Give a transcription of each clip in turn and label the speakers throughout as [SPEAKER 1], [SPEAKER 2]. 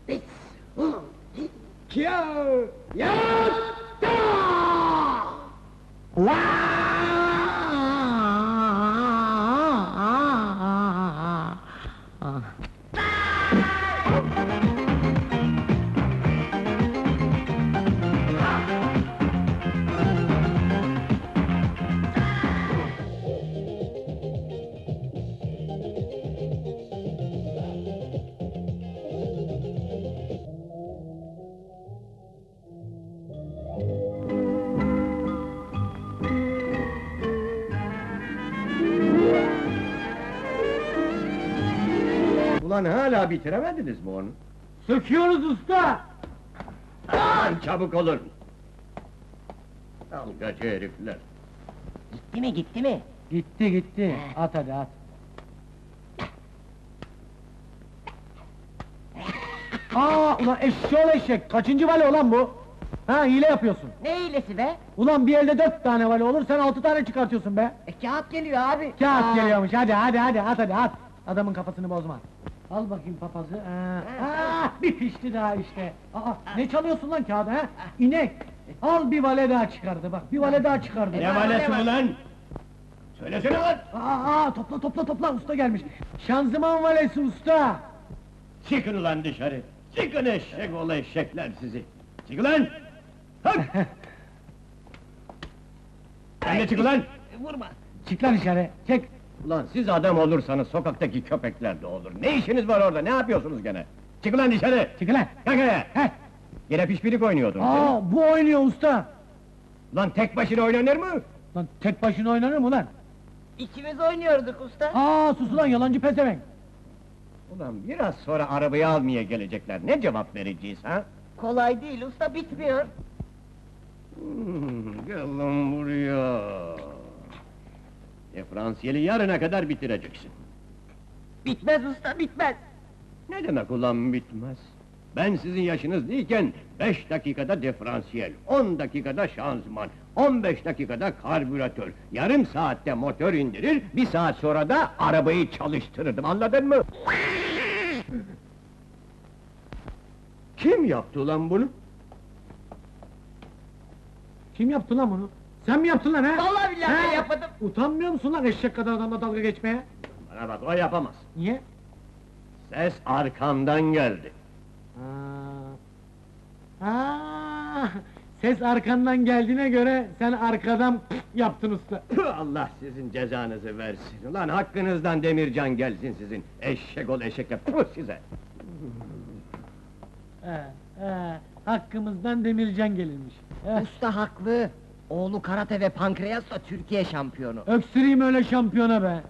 [SPEAKER 1] Kia! Yatta!
[SPEAKER 2] Ulan hala bitiremediniz mi onu?
[SPEAKER 1] Söküyoruz usta!
[SPEAKER 2] Aman çabuk olun! Dalgacı herifler!
[SPEAKER 3] Gitti mi, gitti mi?
[SPEAKER 1] Gitti gitti, at hadi at! Ulan eşşoğlu eşek, kaçıncı vale olan bu? Ha, hile yapıyorsun!
[SPEAKER 3] Ne hilesi be?
[SPEAKER 1] Ulan bir elde 4 tane vale olur, sen 6 tane çıkartıyorsun be!
[SPEAKER 3] Kağıt geliyor abi!
[SPEAKER 1] Kağıt geliyormuş, hadi at hadi at! Adamın kafasını bozma! Al bakayım papazı, bir pişti daha işte! Ne çalıyorsun lan kağıdı ha? İnek! Al bir vale daha çıkardı bak, bir vale daha çıkardı!
[SPEAKER 2] Ne valesi ulan? Söylesene lan!
[SPEAKER 1] Topla, usta gelmiş! Şanzıman valesi usta!
[SPEAKER 2] Çıkın ulan dışarı! Çıkın eşek oğlu eşekler sizi! Çıkın lan! Hık! Sen de çık ulan!
[SPEAKER 3] Vurma!
[SPEAKER 1] Çık lan dışarı, çek!
[SPEAKER 2] Ulan siz adam olursanız sokaktaki köpekler de olur. Ne işiniz var orada, ne yapıyorsunuz gene? Çıkın lan dışarı!
[SPEAKER 1] Çık lan!
[SPEAKER 2] Kalk ayağa!
[SPEAKER 1] Heh!
[SPEAKER 2] Gene pişpirik oynuyordun sen.
[SPEAKER 1] Bu oynuyor usta!
[SPEAKER 2] Lan tek başına oynanır mı?
[SPEAKER 1] Lan tek başına oynanır mı lan?
[SPEAKER 3] İkimiz oynuyorduk usta!
[SPEAKER 1] Sus ulan, yalancı pezevenk!
[SPEAKER 2] Ulan biraz sonra arabayı almaya gelecekler, ne cevap vereceğiz ha?
[SPEAKER 3] Kolay değil usta, bitmiyor!
[SPEAKER 2] Gel lan buraya! Diferansiyeli yarına kadar bitireceksin.
[SPEAKER 3] Bitmez usta, bitmez!
[SPEAKER 2] Ne demek ulan bitmez? Ben sizin yaşınızdayken 5 dakikada diferansiyel, 10 dakikada şanzıman, 15 dakikada karbüratör, yarım saatte motor indirir, 1 saat sonra da arabayı çalıştırırdım, anladın mı? Kim yaptı ulan bunu?
[SPEAKER 1] Kim yaptı lan bunu? Sen mi yaptın lan ha?
[SPEAKER 3] Vallahi billahi ben yapmadım!
[SPEAKER 1] Utanmıyor musun lan eşek kadar adamla dalga geçmeye?
[SPEAKER 2] Bana bak, o yapamaz.
[SPEAKER 1] Niye?
[SPEAKER 2] Ses arkamdan geldi.
[SPEAKER 1] Ses arkandan geldiğine göre sen arkadan yaptın usta.
[SPEAKER 2] Allah sizin cezanızı versin. Ulan hakkınızdan Demircan gelsin sizin. Eşek ol eşekle, puh size!
[SPEAKER 1] Hakkımızdan Demircan gelirmiş.
[SPEAKER 3] Usta haklı! Oğlu karate ve pankreasla Türkiye şampiyonu!
[SPEAKER 1] Öksüreyim öyle şampiyona be!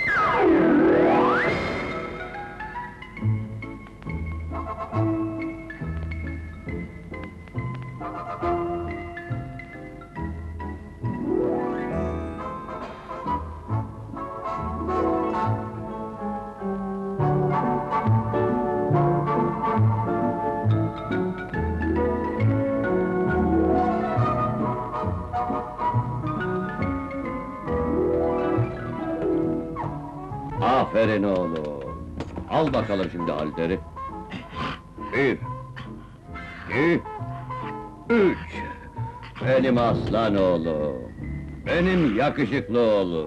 [SPEAKER 2] Aferin oğlum! Al bakalım şimdi halteri! 1, 2, 3! Benim aslan oğlum! Benim yakışıklı oğlum!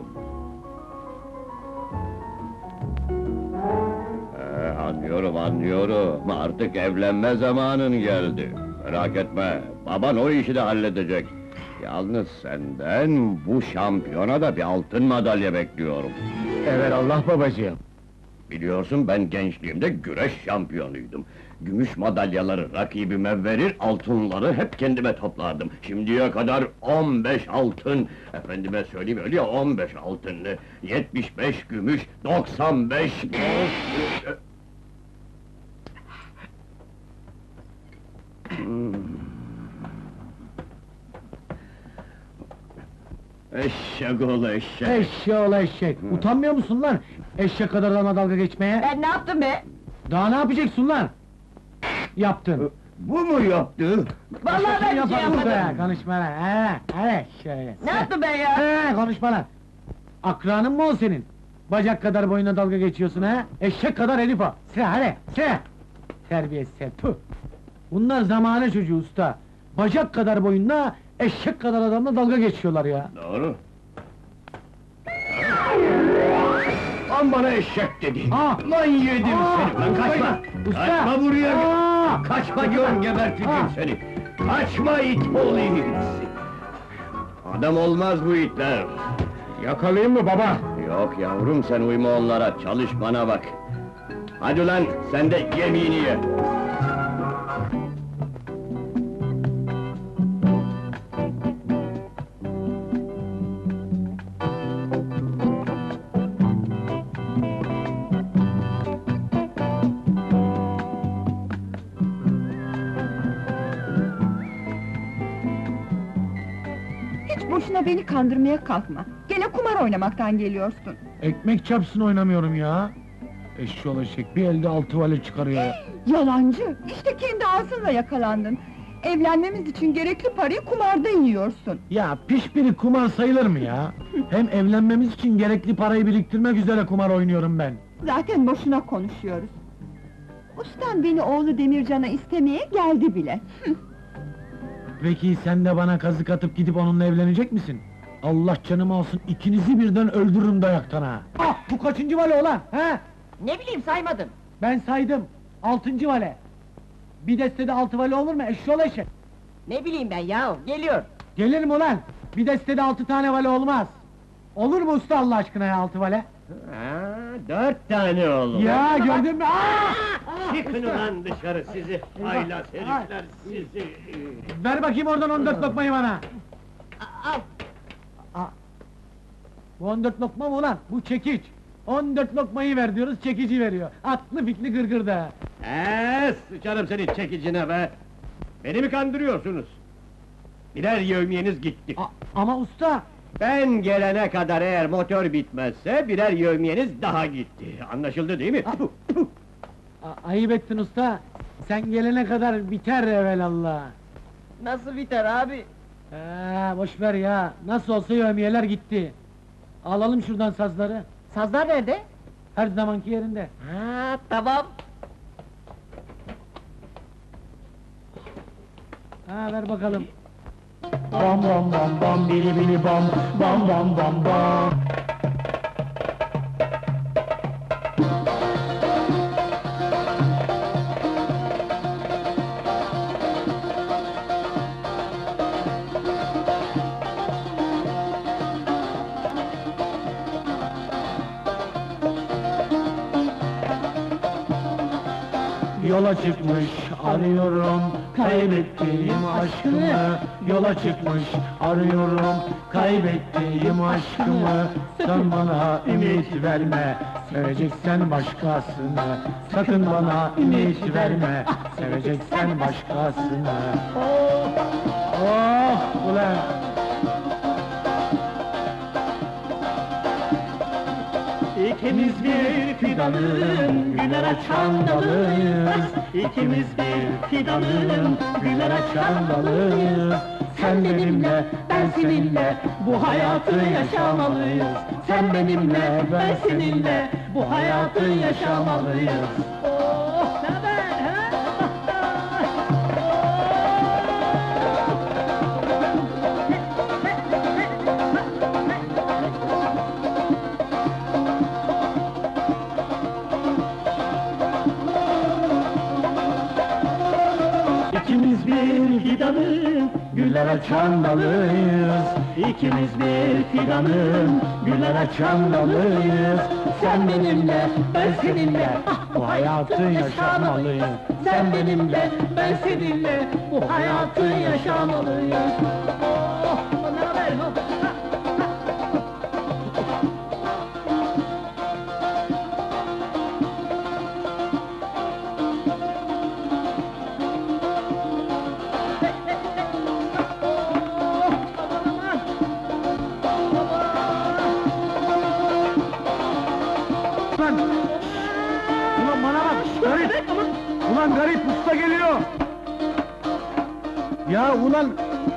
[SPEAKER 2] Anlıyorum, artık evlenme zamanın geldi! Merak etme, baban o işi de halledecek! Yalnız senden bu şampiyona da bir altın madalya bekliyorum!
[SPEAKER 1] Evelallah babacığım!
[SPEAKER 2] Biliyorsun ben gençliğimde güreş şampiyonuydum. Gümüş madalyaları rakibime verir, altınları hep kendime toplardım. Şimdiye kadar 15 altın, efendime söyleyeyim öyle ya 15 altınlı, 75 gümüş, 95 bronz... Eşek oğlu eşek!
[SPEAKER 1] Eşeğoğlu eşek! Utanmıyor musun lan? Eşek kadar adamla dalga geçmeye?
[SPEAKER 3] Ben ne yaptım be?
[SPEAKER 1] Daha ne yapacaksın lan? Yaptın!
[SPEAKER 2] Bu mu yaptı?
[SPEAKER 3] Vallahi ben bir şey
[SPEAKER 1] Yaparız be,
[SPEAKER 3] yapmadım!
[SPEAKER 1] konuşma lan! Şöyle!
[SPEAKER 3] Ne yaptım ben ya?
[SPEAKER 1] Konuşma lan! Akranın mı o senin? Bacak kadar boyuna dalga geçiyorsun ha? Eşek kadar herif o! Sıra hadi, sıra! Terbiyesiz, tüh! Bunlar zamane çocuğu usta! Bacak kadar boyunla, eşek kadar adamla dalga geçiyorlar ya!
[SPEAKER 2] Doğru. Lan bana eşek dedin!
[SPEAKER 1] Ah!
[SPEAKER 2] Lan yedim
[SPEAKER 1] Ah!
[SPEAKER 2] seni! Lan kaçma!
[SPEAKER 1] Usta!
[SPEAKER 2] Kaçma buraya!
[SPEAKER 1] Ah!
[SPEAKER 2] Kaçma diyorum, geberteceğim
[SPEAKER 1] Ah!
[SPEAKER 2] seni! Kaçma it oğlu it! Adam olmaz bu itler!
[SPEAKER 1] Yakalayayım mı baba?
[SPEAKER 2] Yok yavrum, sen uyma onlara, çalış bana bak! Hadi ulan, sen de yemeğini ye!
[SPEAKER 4] Hiç boşuna beni kandırmaya kalkma. Gene kumar oynamaktan geliyorsun.
[SPEAKER 1] Ekmek çapsın oynamıyorum ya! Eşşoğlu eşek, bir elde 6 vale çıkarıyor ya!
[SPEAKER 4] Yalancı! İşte kendi ağzınla yakalandın. Evlenmemiz için gerekli parayı kumarda yiyorsun.
[SPEAKER 1] Ya piş biri kumar sayılır mı ya? Hem evlenmemiz için gerekli parayı biriktirmek üzere kumar oynuyorum ben!
[SPEAKER 4] Zaten boşuna konuşuyoruz. Ustam beni oğlu Demircan'a istemeye geldi bile.
[SPEAKER 1] Peki sen de bana kazık atıp gidip onunla evlenecek misin? Allah canımı alsın, ikinizi birden öldürürüm dayaktan ha! Ah, bu kaçıncı vale ulan, he?
[SPEAKER 3] Ne bileyim saymadım.
[SPEAKER 1] Ben saydım, 6. vale! Bir destede 6 vale olur mu eşşoğlu eşek?
[SPEAKER 3] Ne bileyim ben ya, geliyor.
[SPEAKER 1] Gelir mi ulan? Bir destede 6 tane vale olmaz! Olur mu usta Allah aşkına ya 6 vale?
[SPEAKER 2] Ha, 4 tane oğlum!
[SPEAKER 1] Ya gördün mü? Aa!
[SPEAKER 2] Çıkın ulan dışarı sizi, haylaz herifler sizi!
[SPEAKER 1] Ver bakayım oradan 14 lokmayı bana!
[SPEAKER 3] Al.
[SPEAKER 1] Bu 14 lokma mı ulan? Bu çekiç! 14 lokmayı ver diyoruz, çekici veriyor! Aklı fikri gırgırda!
[SPEAKER 2] Sıçarım senin çekicine be! Beni mi kandırıyorsunuz? Birer yevmiyeniz gitti!
[SPEAKER 1] Ama usta!
[SPEAKER 2] Ben gelene kadar eğer motor bitmezse, birer yevmiyeniz daha gitti! Anlaşıldı değil mi?
[SPEAKER 1] Ayıp ettin usta! Sen gelene kadar biter evelallah!
[SPEAKER 3] Nasıl biter abi?
[SPEAKER 1] Boş ver ya! Nasıl olsa yevmiyeler gitti! Alalım şuradan sazları!
[SPEAKER 3] Sazlar nerede?
[SPEAKER 1] Her zamanki yerinde!
[SPEAKER 3] Ha, tamam.
[SPEAKER 1] Ver bakalım! Bam bam bam bam bili bili bam bam bam bam bam. Yola çıkmış arıyorum kaybettiğim aşkımı. Yola çıkmış arıyorum kaybettiğim aşkımı. Sen bana ümit verme, seveceksen başkasını. Sakın bana ümit verme, seveceksen başkasını. Oh ulan! İkimiz bir fidanın güler açan dalıyız. İkimiz bir fidanın güler açan dalıyız. Sen benimle, ben seninle bu hayatı yaşamalıyız. Sen benimle, ben seninle bu hayatı yaşamalıyız. Oh, ne haber, ha? İkimiz bir fidanın güller açan dalıyız. İkimiz bir fidanın güller açan dalıyız. Sen benimle, ben seninle bu hayatı yaşamalıyız. Sen benimle, ben seninle bu hayatı yaşamalıyız. Oh, ne haber? Ulan bana bak, garip! Ulan garip, usta geliyor! Ya ulan!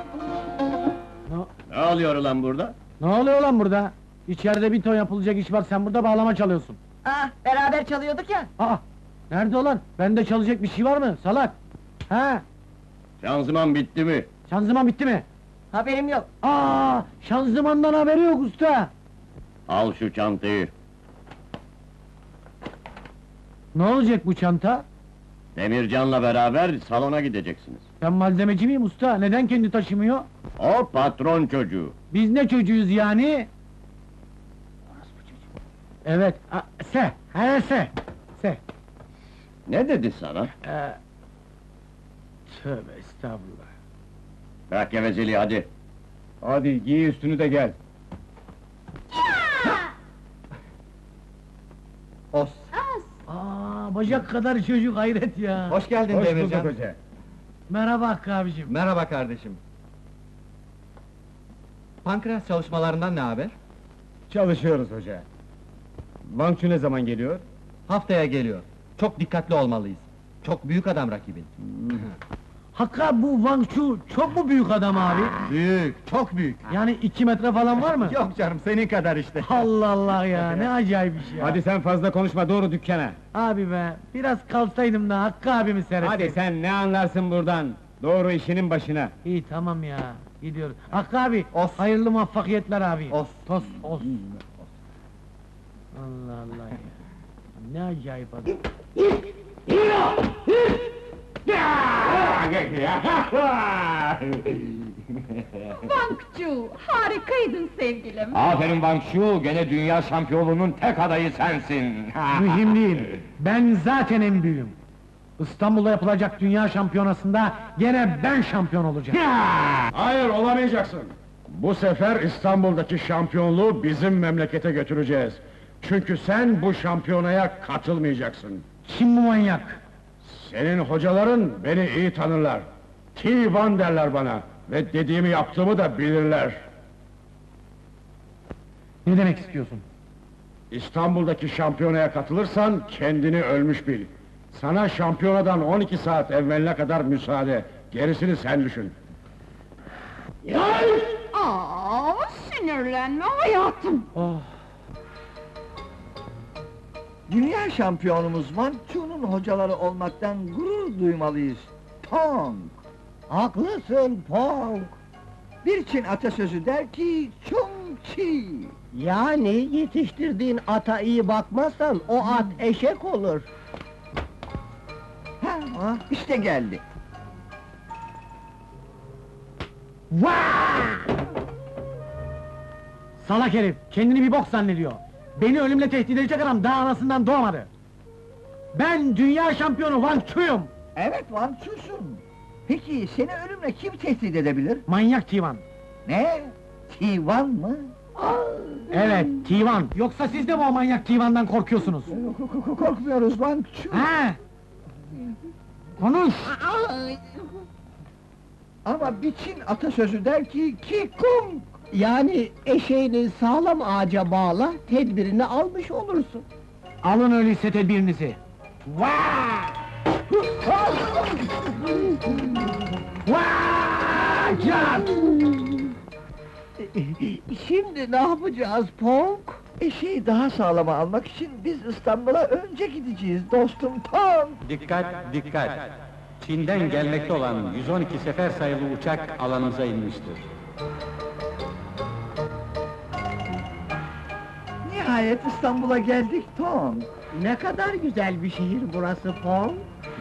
[SPEAKER 2] Ne oluyor ulan burada?
[SPEAKER 1] Ne oluyor lan burada? İçeride bir ton yapılacak iş var, sen burada bağlama çalıyorsun.
[SPEAKER 3] Beraber çalıyorduk ya.
[SPEAKER 1] Nerede olan? Bende çalacak bir şey var mı? Salak! Ha?
[SPEAKER 2] Şanzıman bitti mi?
[SPEAKER 1] Şanzıman bitti mi?
[SPEAKER 3] Haberim yok.
[SPEAKER 1] Aa, şanzımandan haberi yok usta!
[SPEAKER 2] Al şu çantayı.
[SPEAKER 1] Ne olacak bu çanta?
[SPEAKER 2] Demircan'la beraber salona gideceksiniz.
[SPEAKER 1] Ben malzemeci miyim usta? Neden kendi taşımıyor?
[SPEAKER 2] O patron çocuğu.
[SPEAKER 1] Biz ne çocuğuyuz yani? Evet, se.
[SPEAKER 2] Ne dedi sana?
[SPEAKER 1] Tövbe estağfurullah.
[SPEAKER 2] Bırak gevezeliği hadi.
[SPEAKER 5] Hadi giy üstünü de gel. Os.
[SPEAKER 1] Aa, bacak kadar çocuk hayret ya.
[SPEAKER 5] Hoş geldin
[SPEAKER 6] Hoş
[SPEAKER 5] Demircan.
[SPEAKER 6] bulduk hoca.
[SPEAKER 1] Merhaba Hakkı abicim.
[SPEAKER 5] Merhaba kardeşim. Pankreas çalışmalarından ne haber?
[SPEAKER 6] Çalışıyoruz hoca. Bankçı ne zaman geliyor?
[SPEAKER 5] Haftaya geliyor. Çok dikkatli olmalıyız. Çok büyük adam rakibin.
[SPEAKER 1] Hakkı abi, bu Wang Chu çok mu büyük adam abi?
[SPEAKER 5] Büyük, çok büyük.
[SPEAKER 1] Yani 2 metre falan var mı?
[SPEAKER 5] Yok canım, senin kadar işte.
[SPEAKER 1] Allah Allah ya, ne acayip iş ya.
[SPEAKER 6] Hadi sen fazla konuşma, doğru dükkana.
[SPEAKER 1] Abi be, biraz kalsaydım da Hakkı abimi seyrettim.
[SPEAKER 6] Hadi sen ne anlarsın buradan? Doğru işinin başına.
[SPEAKER 1] İyi tamam ya, gidiyoruz. Hakkı abi,
[SPEAKER 5] Os.
[SPEAKER 1] hayırlı muvaffakiyetler abi.
[SPEAKER 5] Os.
[SPEAKER 1] Tost, os. Allah Allah ya. Ne acayip adam.
[SPEAKER 4] Bankçu, harikaydın sevgilim.
[SPEAKER 2] Aferin Wang Shu, gene dünya şampiyonluğunun tek adayı sensin.
[SPEAKER 1] Mühim değil, ben zaten en büyüğüm. İstanbul'da yapılacak dünya şampiyonasında gene ben şampiyon olacağım.
[SPEAKER 6] Hayır, olamayacaksın. Bu sefer İstanbul'daki şampiyonluğu bizim memlekete götüreceğiz. Çünkü sen bu şampiyonaya katılmayacaksın.
[SPEAKER 1] Kim bu manyak?
[SPEAKER 6] Senin hocaların beni iyi tanırlar. T-Van derler bana. Ve dediğimi yaptığımı da bilirler.
[SPEAKER 1] Ne demek istiyorsun?
[SPEAKER 6] İstanbul'daki şampiyonaya katılırsan kendini ölmüş bil. Sana şampiyonadan 12 saat evveline kadar müsaade. Gerisini sen düşün.
[SPEAKER 4] Aa, sinirlenme hayatım.
[SPEAKER 1] Oh,
[SPEAKER 7] Dünya şampiyonumuz Wang Chu'nun hocaları olmaktan gurur duymalıyız. Tong!
[SPEAKER 3] Haklısın Pong.
[SPEAKER 7] Bir Çin atasözü der ki, Chung Chi!
[SPEAKER 3] Yani yetiştirdiğin ata iyi bakmazsan o at eşek olur.
[SPEAKER 7] Ha, işte geldi.
[SPEAKER 1] salak herif, kendini bir bok zannediyor. Beni ölümle tehdit edecek adam daha anasından doğmadı. Ben dünya şampiyonu Wang Chu'yum.
[SPEAKER 7] Evet, Wang Chu'sun. Peki seni ölümle kim tehdit edebilir?
[SPEAKER 1] Manyak Tivan.
[SPEAKER 7] Ne? T-Van mı?
[SPEAKER 1] Evet, Tivan. Yoksa siz de mi o manyak Tivan'dan korkuyorsunuz?
[SPEAKER 7] Korkmuyoruz Wang Chu.
[SPEAKER 1] Ha? Konuş!
[SPEAKER 7] Ama bir Çin atasözü der ki, Ki Kung!
[SPEAKER 3] Yani eşeğini sağlam ağaca bağla, tedbirini almış olursun.
[SPEAKER 1] Alın öyleyse tedbirinizi. Vaa! Can!
[SPEAKER 3] Şimdi ne yapacağız Pong?
[SPEAKER 7] Eşeği daha sağlama almak için biz İstanbul'a önce gideceğiz dostum Tong!
[SPEAKER 8] Dikkat, dikkat! Çin'den gelmekte olan 112 sefer sayılı uçak alanımıza inmiştir.
[SPEAKER 7] Nihayet İstanbul'a geldik Tong!
[SPEAKER 3] Ne kadar güzel bir şehir burası Pong.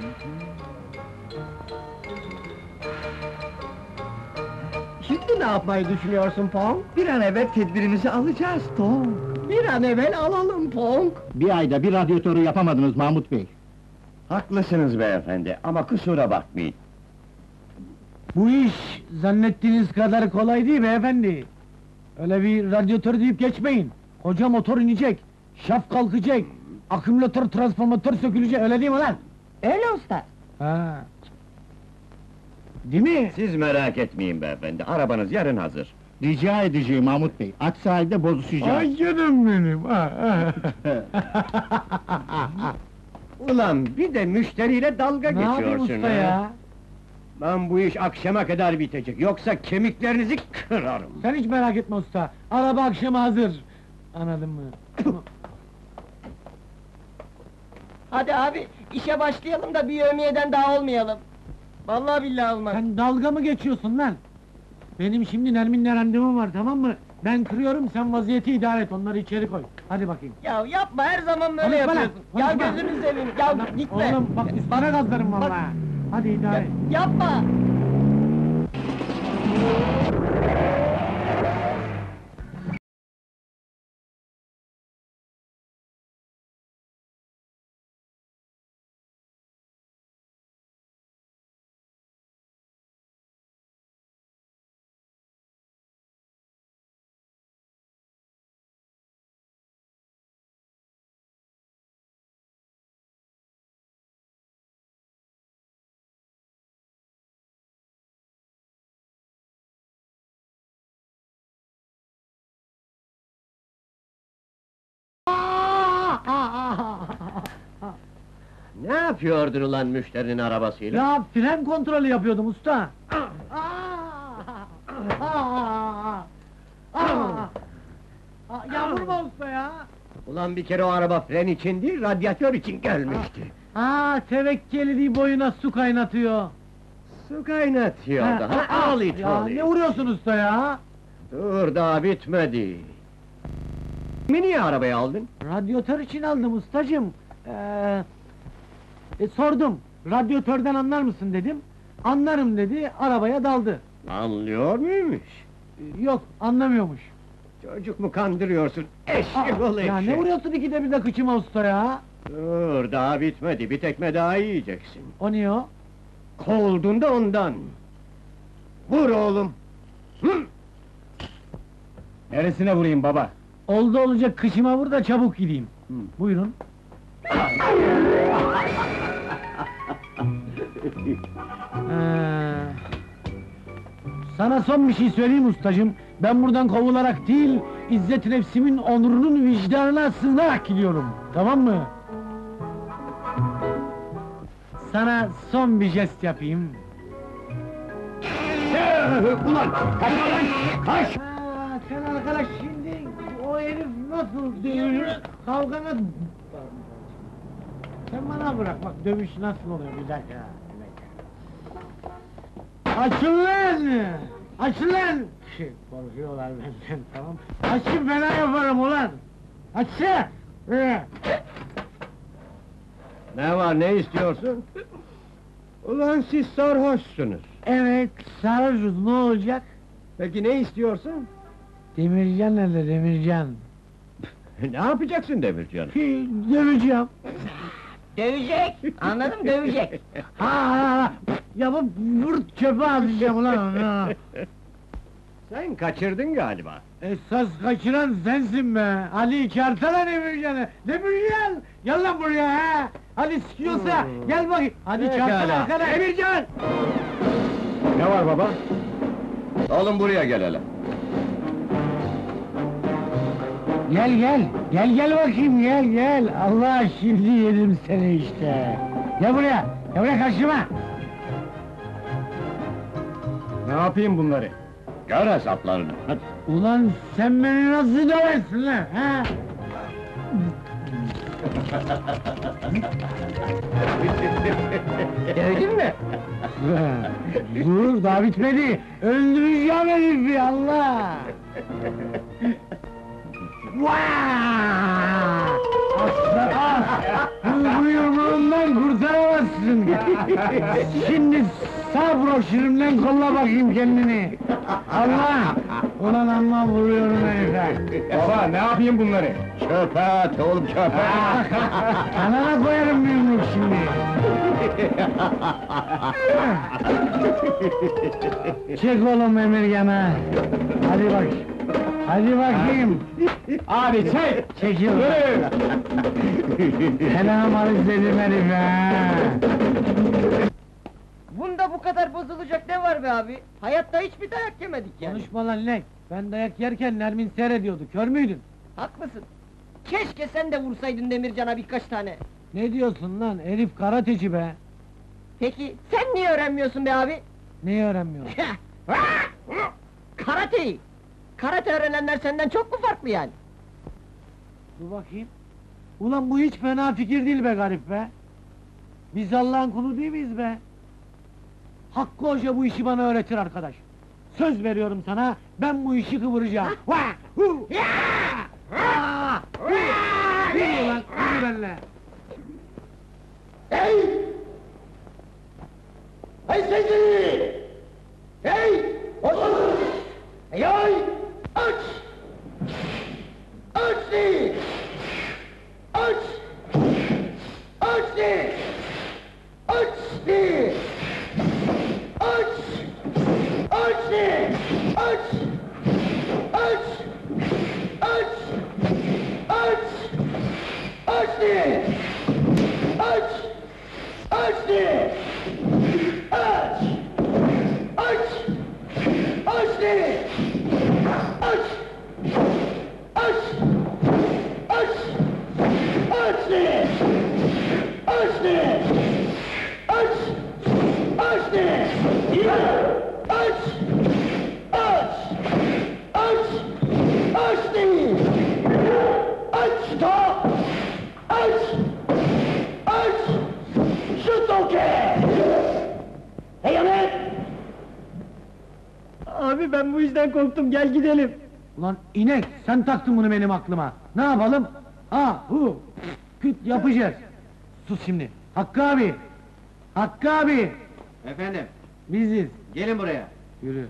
[SPEAKER 3] Şimdi ne yapmayı düşünüyorsun Pong?
[SPEAKER 7] Bir an evvel tedbirimizi alacağız Tong!
[SPEAKER 3] Bir an evvel alalım Pong.
[SPEAKER 5] Bir ayda bir radyatörü yapamadınız Mahmut Bey.
[SPEAKER 2] Haklısınız beyefendi ama kusura bakmayın.
[SPEAKER 1] Bu iş zannettiğiniz kadar kolay değil beyefendi. Öyle bir radyatör deyip geçmeyin. Koca motor inecek, şaft kalkacak, akümülatör, transformatör sökülecek, öyle değil mi lan?
[SPEAKER 3] Öyle usta.
[SPEAKER 1] Ha. Değil mi?
[SPEAKER 2] Siz merak etmeyin beyefendi, arabanız yarın hazır.
[SPEAKER 5] Rica edeceğim Mahmut Bey, aksi halde bozuşacağız.
[SPEAKER 1] Ay canım benim!
[SPEAKER 2] Ulan bir de müşteriyle dalga
[SPEAKER 1] Ne yapayım
[SPEAKER 2] geçiyorsun
[SPEAKER 1] usta
[SPEAKER 2] ha?
[SPEAKER 1] ya?
[SPEAKER 2] Lan bu iş akşama kadar bitecek, yoksa kemiklerinizi kırarım.
[SPEAKER 1] Sen hiç merak etme usta, araba akşama hazır. Anladın mı?
[SPEAKER 3] Hadi abi, işe başlayalım da bir yevmiyeden daha olmayalım. Vallahi billahi olmaz.
[SPEAKER 1] Sen dalga mı geçiyorsun lan? Benim şimdi Nermin'le randevum var, tamam mı? Ben kırıyorum, sen vaziyeti idare et, onları içeri koy. Hadi bakayım.
[SPEAKER 3] Ya yapma, her zaman böyle
[SPEAKER 1] Konuşma lan,
[SPEAKER 3] yapıyorsun. Ya
[SPEAKER 1] konuşma.
[SPEAKER 3] gözünü seveyim, ya gitme.
[SPEAKER 1] Oğlum bak üstüne gazlarım
[SPEAKER 3] Bak.
[SPEAKER 1] vallahi. Hadi idare et.
[SPEAKER 3] Yapma!
[SPEAKER 2] Ne yapıyordun ulan müşterinin arabasıyla?
[SPEAKER 1] Ya fren kontrolü yapıyordum usta. Ya vurma usta ya.
[SPEAKER 2] Ulan bir kere o araba fren için değil, radyatör için gelmişti.
[SPEAKER 1] Tevekkeli boyuna su kaynatıyor.
[SPEAKER 2] Su kaynatıyor daha, al it
[SPEAKER 1] Ya ne vuruyorsun usta ya?
[SPEAKER 2] Dur, daha bitmedi. Niye arabayı aldın?
[SPEAKER 1] Radyatör için aldım ustacığım. Sordum, radyatörden anlar mısın dedim. Anlarım dedi, arabaya daldı.
[SPEAKER 2] Anlıyor muymuş?
[SPEAKER 1] Yok, anlamıyormuş.
[SPEAKER 2] Çocuk mu kandırıyorsun? Eşek ol eşek!
[SPEAKER 1] Ya ne vuruyorsun ikide bir de kıçıma usta ya?
[SPEAKER 2] Dur, daha bitmedi, bir tekme daha yiyeceksin.
[SPEAKER 1] O niye o?
[SPEAKER 2] Kovuldun da ondan. Vur oğlum! Hı!
[SPEAKER 6] Neresine vurayım baba?
[SPEAKER 1] Oldu olacak kıçıma vur da çabuk gideyim. Buyurun. Sana son bir şey söyleyeyim ustacığım. Ben buradan kovularak değil, İzzet nefsimin onurunun vicdanına sığınarak gidiyorum. Tamam mı? Sana son bir jest yapayım.
[SPEAKER 2] Ulan, kaçma lan! Kaç!
[SPEAKER 1] Sen arkadaş şimdi o herif nasıl dövülür? Kavgana... Sen bana bırak, bak dövüş nasıl oluyor, bir dakika. Açın lan! Açın lan! Korkuyorlar benden, tamam. Açın, fena yaparım ulan! Açın!
[SPEAKER 2] Ne var, ne istiyorsun? Ulan siz sarhoşsunuz.
[SPEAKER 1] Evet, sarhoşuz, ne olacak?
[SPEAKER 2] Peki ne istiyorsun?
[SPEAKER 1] Demircan nerede, Demircan?
[SPEAKER 2] Ne yapacaksın Demircan?
[SPEAKER 1] Döveceğim.
[SPEAKER 3] Dövecek, anladım, dövecek.
[SPEAKER 1] Yapıp vur çöpe atacağım ulan onu!
[SPEAKER 2] Sen kaçırdın galiba.
[SPEAKER 1] Esas kaçıran sensin be! Ali çarpsana Demircan'ı! Demircan! Gel lan buraya ha! Hadi sıkıyorsa gel bakayım! Hadi çarpsana
[SPEAKER 2] Pekala.
[SPEAKER 1] arkana! Demircan!
[SPEAKER 6] Ne var baba?
[SPEAKER 2] Oğlum buraya gel hele.
[SPEAKER 1] Gel bakayım, gel! Allah, şimdi yedim seni işte! Gel buraya karşıma!
[SPEAKER 6] Ne yapayım bunları?
[SPEAKER 2] Gör hesaplarını, hadi.
[SPEAKER 1] Ulan sen beni nasıl döversin lan, ha?
[SPEAKER 3] Dövdün mü?
[SPEAKER 1] Dur, daha bitmedi! Öldüreceğim herifi, Allah! Vaaaa! Asla! Bu yumruğundan kurtaramazsın! Şimdi sağ broşürümden kolla bakayım kendini! Allah! Ulan amma vuruyorum herife!
[SPEAKER 6] Baba, ne yapayım bunları?
[SPEAKER 2] Çöpe at oğlum, çöpe!
[SPEAKER 1] Kanana koyarım bir yumruk şimdi! Çek oğlum Emirgan'a! Hadi bak! Hadi bakayım!
[SPEAKER 6] Abi çek!
[SPEAKER 1] Çekil! Selam dedim herife!
[SPEAKER 3] Bunda bu kadar bozulacak ne var be abi? Hayatta hiçbir dayak yemedik yani.
[SPEAKER 1] Konuşma lan Lek! Ben dayak yerken Nermin seyrediyordu, kör müydün?
[SPEAKER 3] Haklısın. Keşke sen de vursaydın Demircan'a birkaç tane.
[SPEAKER 1] Ne diyorsun lan, herif karateci be!
[SPEAKER 3] Peki, sen niye öğrenmiyorsun be abi?
[SPEAKER 1] Neyi öğrenmiyorsun?
[SPEAKER 3] Karateyi! Karate öğrenenler senden çok mu farklı yani?
[SPEAKER 1] Dur bakayım! Ulan bu hiç fena fikir değil be garip be! Biz Allah'ın kulu değil miyiz be? Hakkı Hoca bu işi bana öğretir arkadaş. Söz veriyorum sana, ben bu işi kıvıracağım. Vah! Hu! Ya! Ah! Hu! Yürü lan, yürü benimle!
[SPEAKER 2] Hey! Hey sevgili! Hey! Otur! Hey ay! Aç! Aç değil! Aç! Aç değil! Aç değil! Aç! Aç değil! Aç! Aç! Aç! Aç! Aç değil! Aç! Aç değil! Aç! Aç! Aç değil! Aç! Aç! Aç! Aç değil! Aç değil! Aç! Aç değil! Aç! Aç! Aç! Aç değil! Aç da! Aç! Aç! Şu toke! Hey Ahmet!
[SPEAKER 3] Abi ben bu işten korktum, gel gidelim.
[SPEAKER 1] Ulan inek, sen taktın bunu benim aklıma. Ne yapalım? Ha, hu! Küt yapacağız. Sus şimdi. Hakkı abi! Hakkı abi!
[SPEAKER 5] Efendim,
[SPEAKER 1] Biziz.
[SPEAKER 5] gelin buraya.
[SPEAKER 1] Yürü.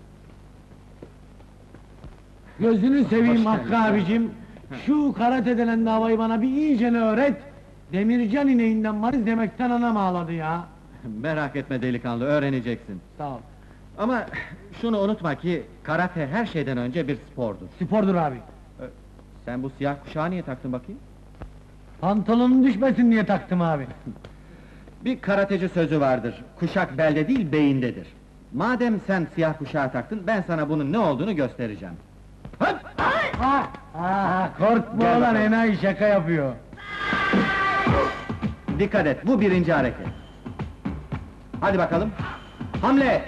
[SPEAKER 1] Gözünü seveyim
[SPEAKER 5] Hoş
[SPEAKER 1] Hakkı
[SPEAKER 5] geldin.
[SPEAKER 1] abicim. Şu karate denen davayı bana bir iyicene öğret. Demircan ineğinden varız demekten anam ağladı ya.
[SPEAKER 5] Merak etme delikanlı, öğreneceksin.
[SPEAKER 1] Sağ ol.
[SPEAKER 5] Ama şunu unutma ki, karate her şeyden önce bir spordur.
[SPEAKER 1] Spordur abi.
[SPEAKER 5] Sen bu siyah kuşağı niye taktın bakayım?
[SPEAKER 1] Pantolonun düşmesin diye taktım abi.
[SPEAKER 5] Bir karateci sözü vardır, kuşak belde değil beyindedir. Madem sen siyah kuşağı taktın, ben sana bunun ne olduğunu göstereceğim.
[SPEAKER 1] Korkma
[SPEAKER 5] Gel
[SPEAKER 1] ulan,
[SPEAKER 5] bakalım.
[SPEAKER 1] enayi şaka yapıyor.
[SPEAKER 5] Dikkat et, bu birinci hareket. Hadi bakalım. Hamle!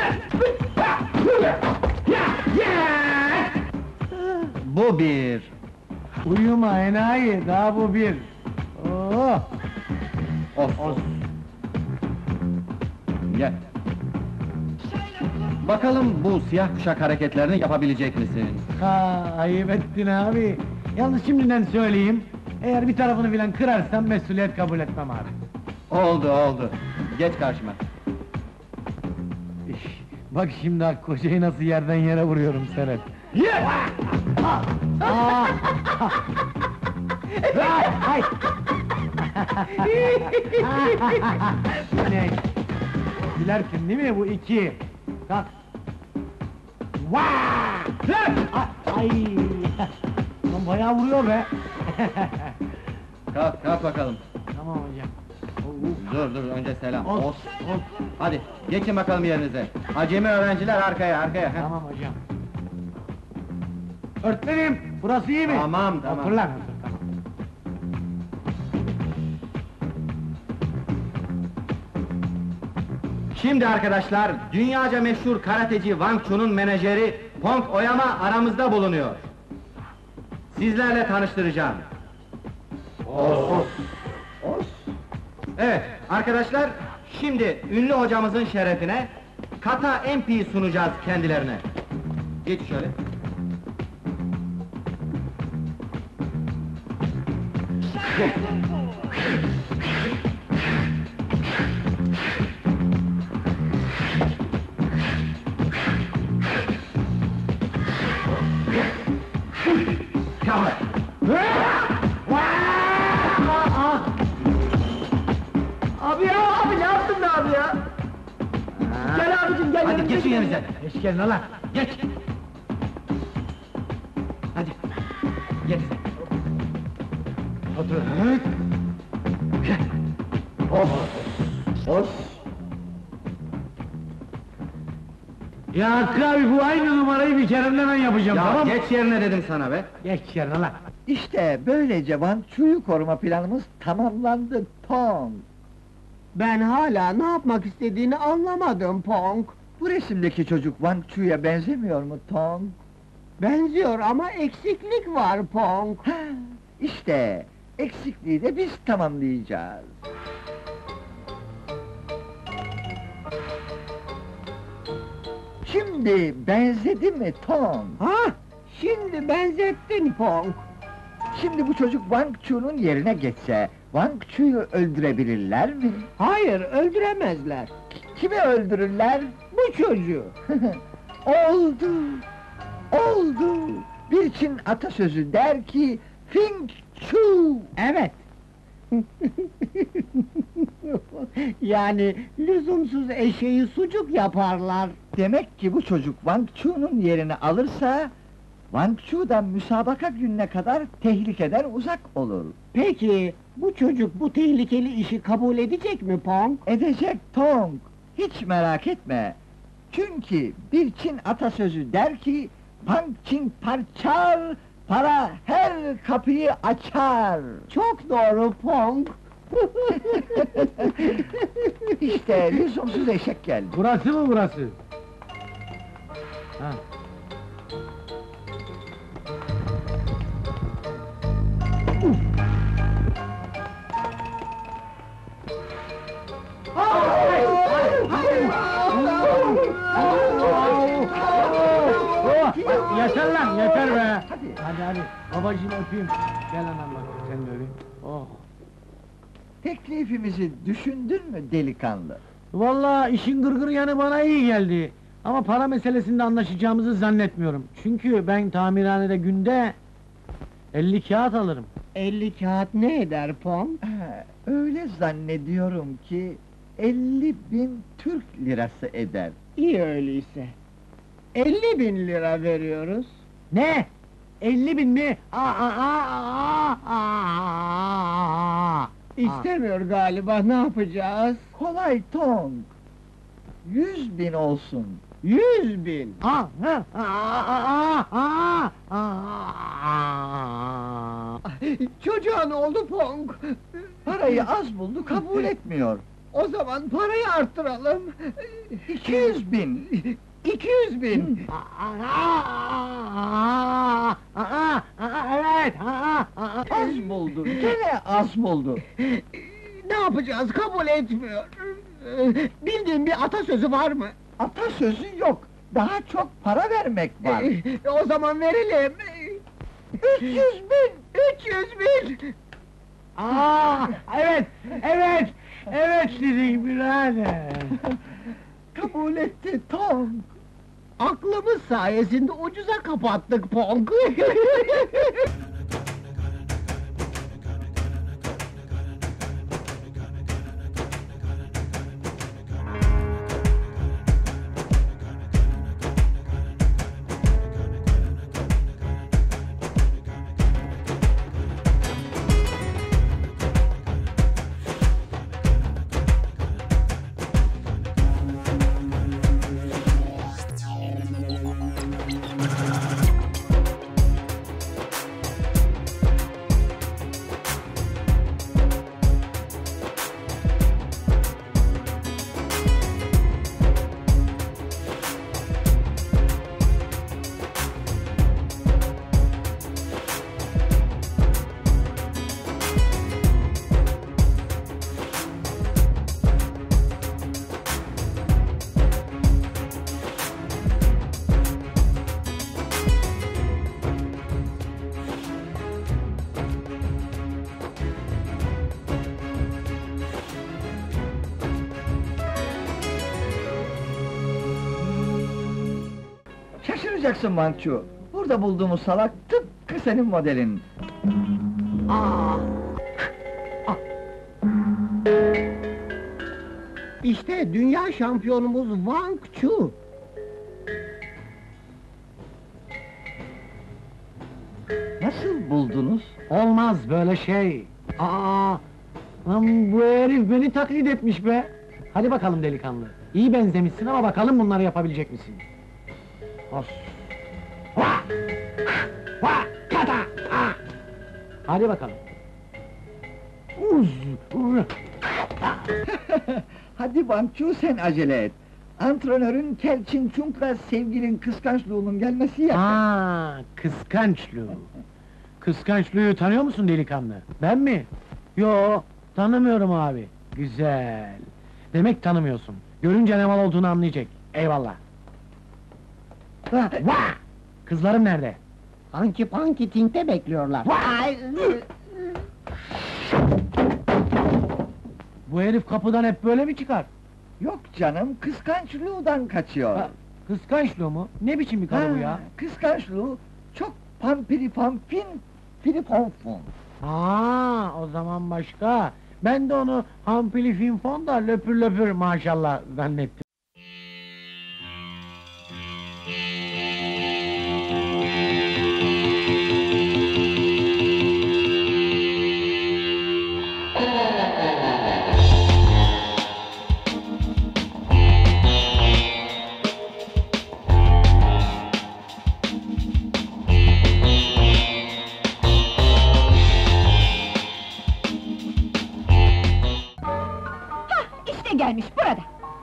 [SPEAKER 5] Bu bir.
[SPEAKER 1] Uyuma enayi, daha bu bir. Oh!
[SPEAKER 5] Of. Gel. Bakalım bu siyah kuşak hareketlerini yapabilecek misin?
[SPEAKER 1] Ha, ayıp ettin abi. Yalnız şimdiden söyleyeyim, eğer bir tarafını filan kırarsam mesuliyet kabul etmem abi.
[SPEAKER 5] Oldu. Geç karşıma.
[SPEAKER 1] Bak şimdi Hakkı Hoca'yı nasıl yerden yere vuruyorum seyret. Ay! Ne? Gülersin değil mi bu iki? Kalk! Vaa! Ay! Lan bayağı vuruyor be!
[SPEAKER 5] Kalk bakalım.
[SPEAKER 1] Tamam hocam.
[SPEAKER 5] Dur, önce selam.
[SPEAKER 1] Ol,
[SPEAKER 5] Os.
[SPEAKER 1] ol.
[SPEAKER 5] Hadi, geçin bakalım yerinize. Acemi öğrenciler arkaya. heh.
[SPEAKER 1] Tamam hocam. Öğretmenim, burası iyi mi?
[SPEAKER 5] Tamam.
[SPEAKER 1] Otur lan, otur, tamam.
[SPEAKER 5] Şimdi arkadaşlar, dünyaca meşhur karateci Wang Chun'un menajeri Pong Oyama aramızda bulunuyor. Sizlerle tanıştıracağım. Evet, arkadaşlar, şimdi ünlü hocamızın şerefine Kata MP'yi sunacağız kendilerine. Geç şöyle. Tamam.
[SPEAKER 3] Abi ne yaptın be abi ya? Gel abicim, gel.
[SPEAKER 5] Hadi geçin yerinize.
[SPEAKER 1] Geç gelin lan!
[SPEAKER 5] Geç. Hadi. Geç.
[SPEAKER 1] Otur. Ya Hakkı abi, bu aynı numarayı bir kere hemen yapacağım,
[SPEAKER 5] Ya
[SPEAKER 1] tamam mı?
[SPEAKER 5] geç yerine dedim sana be.
[SPEAKER 1] Geç yerine lan!
[SPEAKER 7] İşte böylece Wang Chu'yu koruma planımız tamamlandı Pong.
[SPEAKER 3] Ben hala ne yapmak istediğini anlamadım Pong.
[SPEAKER 7] Bu resimdeki çocuk Wang Chu'ya benzemiyor mu Tong?
[SPEAKER 3] Benziyor ama eksiklik var Pong.
[SPEAKER 7] Ha, işte eksikliği de biz tamamlayacağız. Şimdi benzedi mi Tom?
[SPEAKER 3] Ha? Şimdi benzettin Pong.
[SPEAKER 7] Şimdi bu çocuk Wang Chu'nun yerine geçse, Wang Chu'yu öldürebilirler mi?
[SPEAKER 3] Hayır, öldüremezler.
[SPEAKER 7] Kimi öldürürler?
[SPEAKER 3] Bu çocuğu.
[SPEAKER 7] Oldu! Oldu! Bir Çin atasözü der ki, Fing Chu!
[SPEAKER 3] Evet. Yani lüzumsuz eşeği sucuk yaparlar.
[SPEAKER 7] Demek ki bu çocuk Wang Chu'nun yerini alırsa, Wang Chu da müsabaka gününe kadar tehlikeden uzak olur.
[SPEAKER 3] Peki, bu çocuk bu tehlikeli işi kabul edecek mi Pong?
[SPEAKER 7] Edecek Tong! Hiç merak etme! Çünkü bir Çin atasözü der ki, Pang Çin parçar, para her kapıyı açar!
[SPEAKER 3] Çok doğru Pong.
[SPEAKER 7] İşte lüzumsuz eşek geldi.
[SPEAKER 1] Burası mı burası? Ha. Yeter lan, yeter be! Hadi, babacığım öpeyim. Gel anam bak, sen de öpeyim. Oh!
[SPEAKER 7] Teklifimizi düşündün mü delikanlı?
[SPEAKER 1] Vallahi işin gırgır yanı bana iyi geldi. Ama para meselesinde anlaşacağımızı zannetmiyorum. Çünkü ben tamirhanede günde 50 kağıt alırım.
[SPEAKER 3] 50 kağıt ne eder Pong?
[SPEAKER 7] Öyle zannediyorum ki 50.000 Türk lirası eder.
[SPEAKER 3] İyi öyleyse. 50.000 lira veriyoruz.
[SPEAKER 1] Ne? 50.000 mi?
[SPEAKER 3] İstemiyor galiba, ne yapacağız?
[SPEAKER 7] Kolay Tong! 100.000 olsun.
[SPEAKER 3] 100.000! Çocuğa ne oldu Pong?
[SPEAKER 7] Parayı az buldu, kabul etmiyor.
[SPEAKER 3] O zaman parayı arttıralım.
[SPEAKER 7] 200.000!
[SPEAKER 3] 200.000!
[SPEAKER 1] Evet!
[SPEAKER 7] Az buldu, gene az buldu.
[SPEAKER 3] Ne yapacağız, kabul etmiyor. Bildiğin bir atasözü var mı?
[SPEAKER 7] Atasözü yok, daha çok para vermek var.
[SPEAKER 3] O zaman verelim.
[SPEAKER 7] 300.000!
[SPEAKER 3] 300.000!
[SPEAKER 1] Evet! Evet dedik birader!
[SPEAKER 7] Kabul etti Tong!
[SPEAKER 3] Aklımız sayesinde ucuza kapattık Pong.
[SPEAKER 7] Şaşıracaksın Wang Chu. Burada bulduğumuz salak tıpkı senin modelin.
[SPEAKER 3] İşte dünya şampiyonumuz Wang Chu.
[SPEAKER 7] Nasıl buldunuz?
[SPEAKER 1] Olmaz böyle şey! Lan bu herif beni taklit etmiş be! Hadi bakalım delikanlı, iyi benzemişsin ama bakalım bunları yapabilecek misin? Hos! Vah! Vah! Kata! Ah! Hadi bakalım! Uz!
[SPEAKER 7] Hadi Wang Chu sen acele et. Antrenörün Kel Çin Çung'la sevgilin kıskançlığının gelmesi yakın.
[SPEAKER 1] Kıskançlığı! Kıskançlığı tanıyor musun delikanlı? Ben mi? Yo, tanımıyorum abi. Güzel! Demek tanımıyorsun. Görünce ne mal olduğunu anlayacak. Eyvallah! Vah! Kızlarım nerede?
[SPEAKER 3] Hanky Panky Tink'te bekliyorlar.
[SPEAKER 1] Bu herif kapıdan hep böyle mi çıkar?
[SPEAKER 7] Yok canım, kıskançlığından kaçıyor.
[SPEAKER 1] Ha, kıskançlığı mu? Ne biçim bir karı bu ya?
[SPEAKER 7] Kıskançlığı çok pampiri pampin, piri pomfon.
[SPEAKER 1] Ha, o zaman başka. Ben de onu hampili finfon da löpür löpür maşallah zannettim.
[SPEAKER 4] İşte gelmiş burada.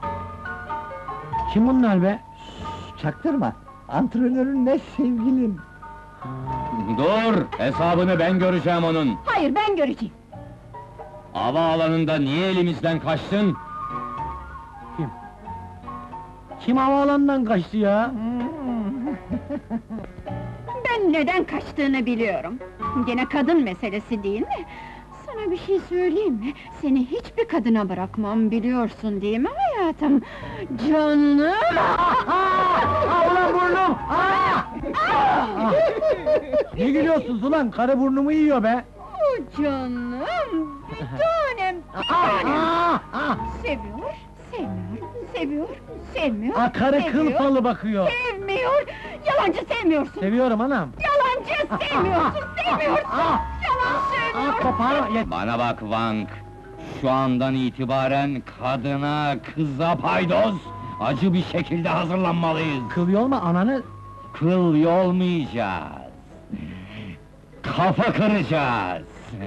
[SPEAKER 1] Kim bunlar be?
[SPEAKER 7] Çaktırma, antrenörünle sevgilim.
[SPEAKER 2] Dur, hesabını ben göreceğim onun.
[SPEAKER 4] Hayır, ben göreceğim.
[SPEAKER 2] Havaalanında niye elimizden kaçtın?
[SPEAKER 1] Kim havaalanından kaçtı ya?
[SPEAKER 9] Ben neden kaçtığını biliyorum. Gene kadın meselesi değil mi? Sana bir şey söyleyeyim mi? Seni hiçbir kadına bırakmam, biliyorsun değil mi hayatım? Canım!
[SPEAKER 1] Ulan burnum! Ne gülüyorsunuz ulan? Karı burnumu yiyor be!
[SPEAKER 9] Oh canım! Bir tanem, bir tanem! Seviyor, sevmiyor, seviyor, sevmiyor,
[SPEAKER 1] Karı kıl
[SPEAKER 9] seviyor,
[SPEAKER 1] falı bakıyor!
[SPEAKER 9] sevmiyor! Yalancı sevmiyorsun!
[SPEAKER 1] Seviyorum anam!
[SPEAKER 9] Yalancı sevmiyorsun, sevmiyorsun! Yalan söylüyorsun!
[SPEAKER 1] Koparma!
[SPEAKER 2] Bana bak Vank, şu andan itibaren kadına, kıza paydos, acı bir şekilde hazırlanmalıyız.
[SPEAKER 1] Kıl yolma ananı!
[SPEAKER 2] Kıl yolmayacağız. Kafa kıracağız.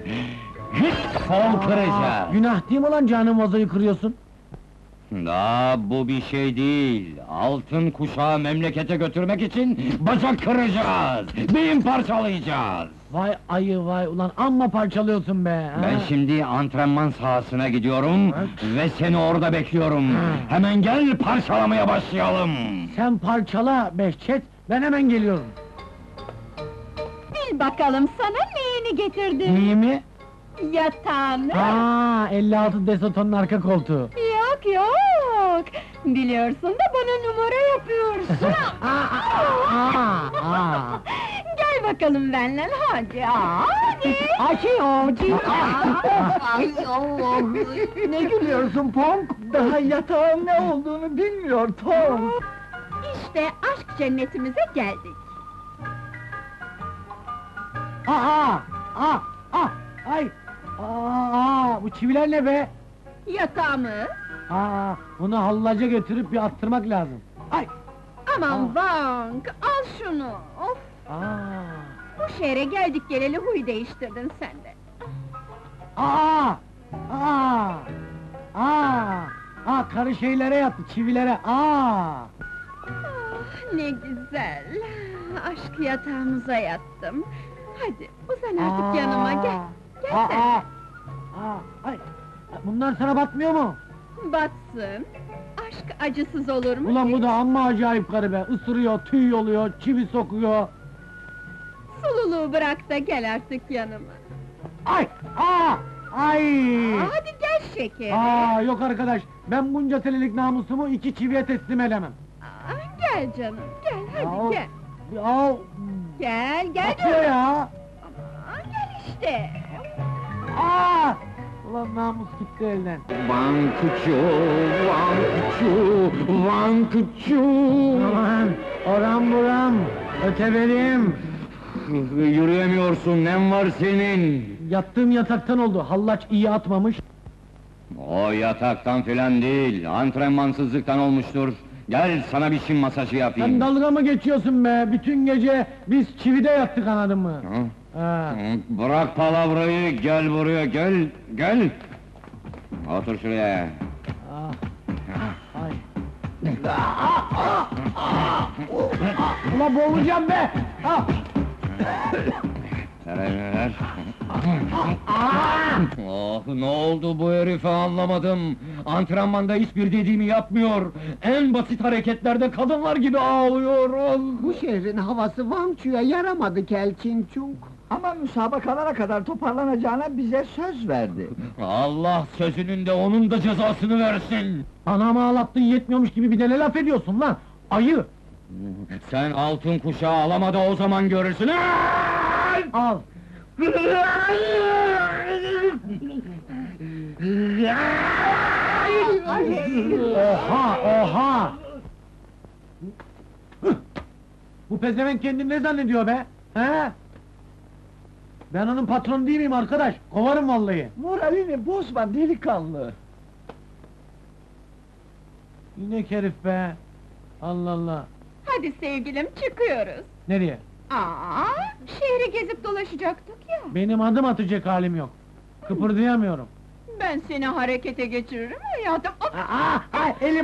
[SPEAKER 2] Kol kıracağız.
[SPEAKER 1] Günah değil mi lan canım vazoyu kırıyorsun?
[SPEAKER 2] Daha bu bir şey değil. Altın kuşağı memlekete götürmek için bacak kıracağız. Beyin parçalayacağız.
[SPEAKER 1] Vay ayı vay ulan amma parçalıyorsun be! ha?
[SPEAKER 2] Ben şimdi antrenman sahasına gidiyorum ve seni orada bekliyorum. Hemen gel parçalamaya başlayalım.
[SPEAKER 1] Sen parçala Behçet, ben hemen geliyorum.
[SPEAKER 9] Bil bakalım sana neyini getirdim?
[SPEAKER 1] İyi mi?
[SPEAKER 9] Yatağını!
[SPEAKER 1] 56 desotonun arka koltuğu.
[SPEAKER 9] Yok yok! Biliyorsun da bana numara yapıyorsun! Gel bakalım benimle, hadi! Hadi!
[SPEAKER 7] Ne gülüyorsun Pong? Daha yatağın ne olduğunu bilmiyor Tom.
[SPEAKER 9] İşte aşk cennetimize geldik!
[SPEAKER 1] Ay! Bu çiviler ne be?
[SPEAKER 9] Yatağımı!
[SPEAKER 1] Bunu hallaca götürüp bir attırmak lazım. Ay!
[SPEAKER 9] Aman Vank, al şunu! Of! Bu şehre geldik geleli huy değiştirdin sen de!
[SPEAKER 1] Karı şeylere yattı, çivilere,
[SPEAKER 9] Ah, ne güzel! Aşk yatağımıza yattım! Hadi, uzan artık yanıma, gel! Gel sen!
[SPEAKER 1] Ay! Bunlar sana batmıyor mu?
[SPEAKER 9] Batsın! Aşk acısız olur mu?
[SPEAKER 1] Ulan bu da amma acayip karı be! Isırıyor, tüy yoluyor, çivi sokuyor!
[SPEAKER 9] Sululuğu bırak da gel artık yanıma!
[SPEAKER 1] Ay! Ay!
[SPEAKER 9] Hadi gel şekerim!
[SPEAKER 1] Yok arkadaş, ben bunca senelik namusumu 2 çiviye teslim edemem!
[SPEAKER 9] Gel canım, gel hadi gel! Gel, gel
[SPEAKER 1] Atıyor
[SPEAKER 9] diyorum!
[SPEAKER 1] ya!
[SPEAKER 9] Aman gel işte!
[SPEAKER 1] Ulan namus gitti elden!
[SPEAKER 2] Vankçu, vankçu, vankçu.
[SPEAKER 1] Aman! Oram buram! Öteberim!
[SPEAKER 2] Yürüyemiyorsun, nem var senin?
[SPEAKER 1] Yattığım yataktan oldu, hallaç iyi atmamış!
[SPEAKER 2] O yataktan filan değil, antrenmansızlıktan olmuştur. Gel sana bir Çin masajı
[SPEAKER 1] Sen
[SPEAKER 2] yapayım.
[SPEAKER 1] dalga mı geçiyorsun be? Bütün gece biz çivide yattık anladın mı?
[SPEAKER 2] Bırak palavrayı, gel buraya, gel! Otur şuraya.
[SPEAKER 1] Ay! Ulan boğulacağım be!
[SPEAKER 2] Ver. Ah, ne oldu bu herife anlamadım. Antrenmanda hiçbir dediğimi yapmıyor. En basit hareketlerde kadınlar gibi ağlıyor.
[SPEAKER 3] Bu şehrin havası Wangchu'ya yaramadı Kelçin Chung.
[SPEAKER 7] Ama müsabakalara kadar toparlanacağına bize söz verdi.
[SPEAKER 2] Allah sözünün de onun da cezasını versin.
[SPEAKER 1] Anamı ağlattın yetmiyormuş gibi bir de ne laf ediyorsun lan? Ayı!
[SPEAKER 2] Sen altın kuşağı alamadı o zaman görürsün.
[SPEAKER 1] Al! Oha, oha! Bu pezevenk kendini ne zannediyor be? He? Ben onun patronu değil miyim arkadaş? Kovarım vallahi!
[SPEAKER 7] Moralini bozma delikanlı.
[SPEAKER 1] İnek herif be! Allah Allah!
[SPEAKER 9] Hadi sevgilim, çıkıyoruz.
[SPEAKER 1] Nereye?
[SPEAKER 9] Aa, şehri gezip dolaşacaktık ya.
[SPEAKER 1] Benim adım atacak halim yok. Kıpırdayamıyorum.
[SPEAKER 9] Ben seni harekete geçiririm hayatım. Hop!
[SPEAKER 1] Elim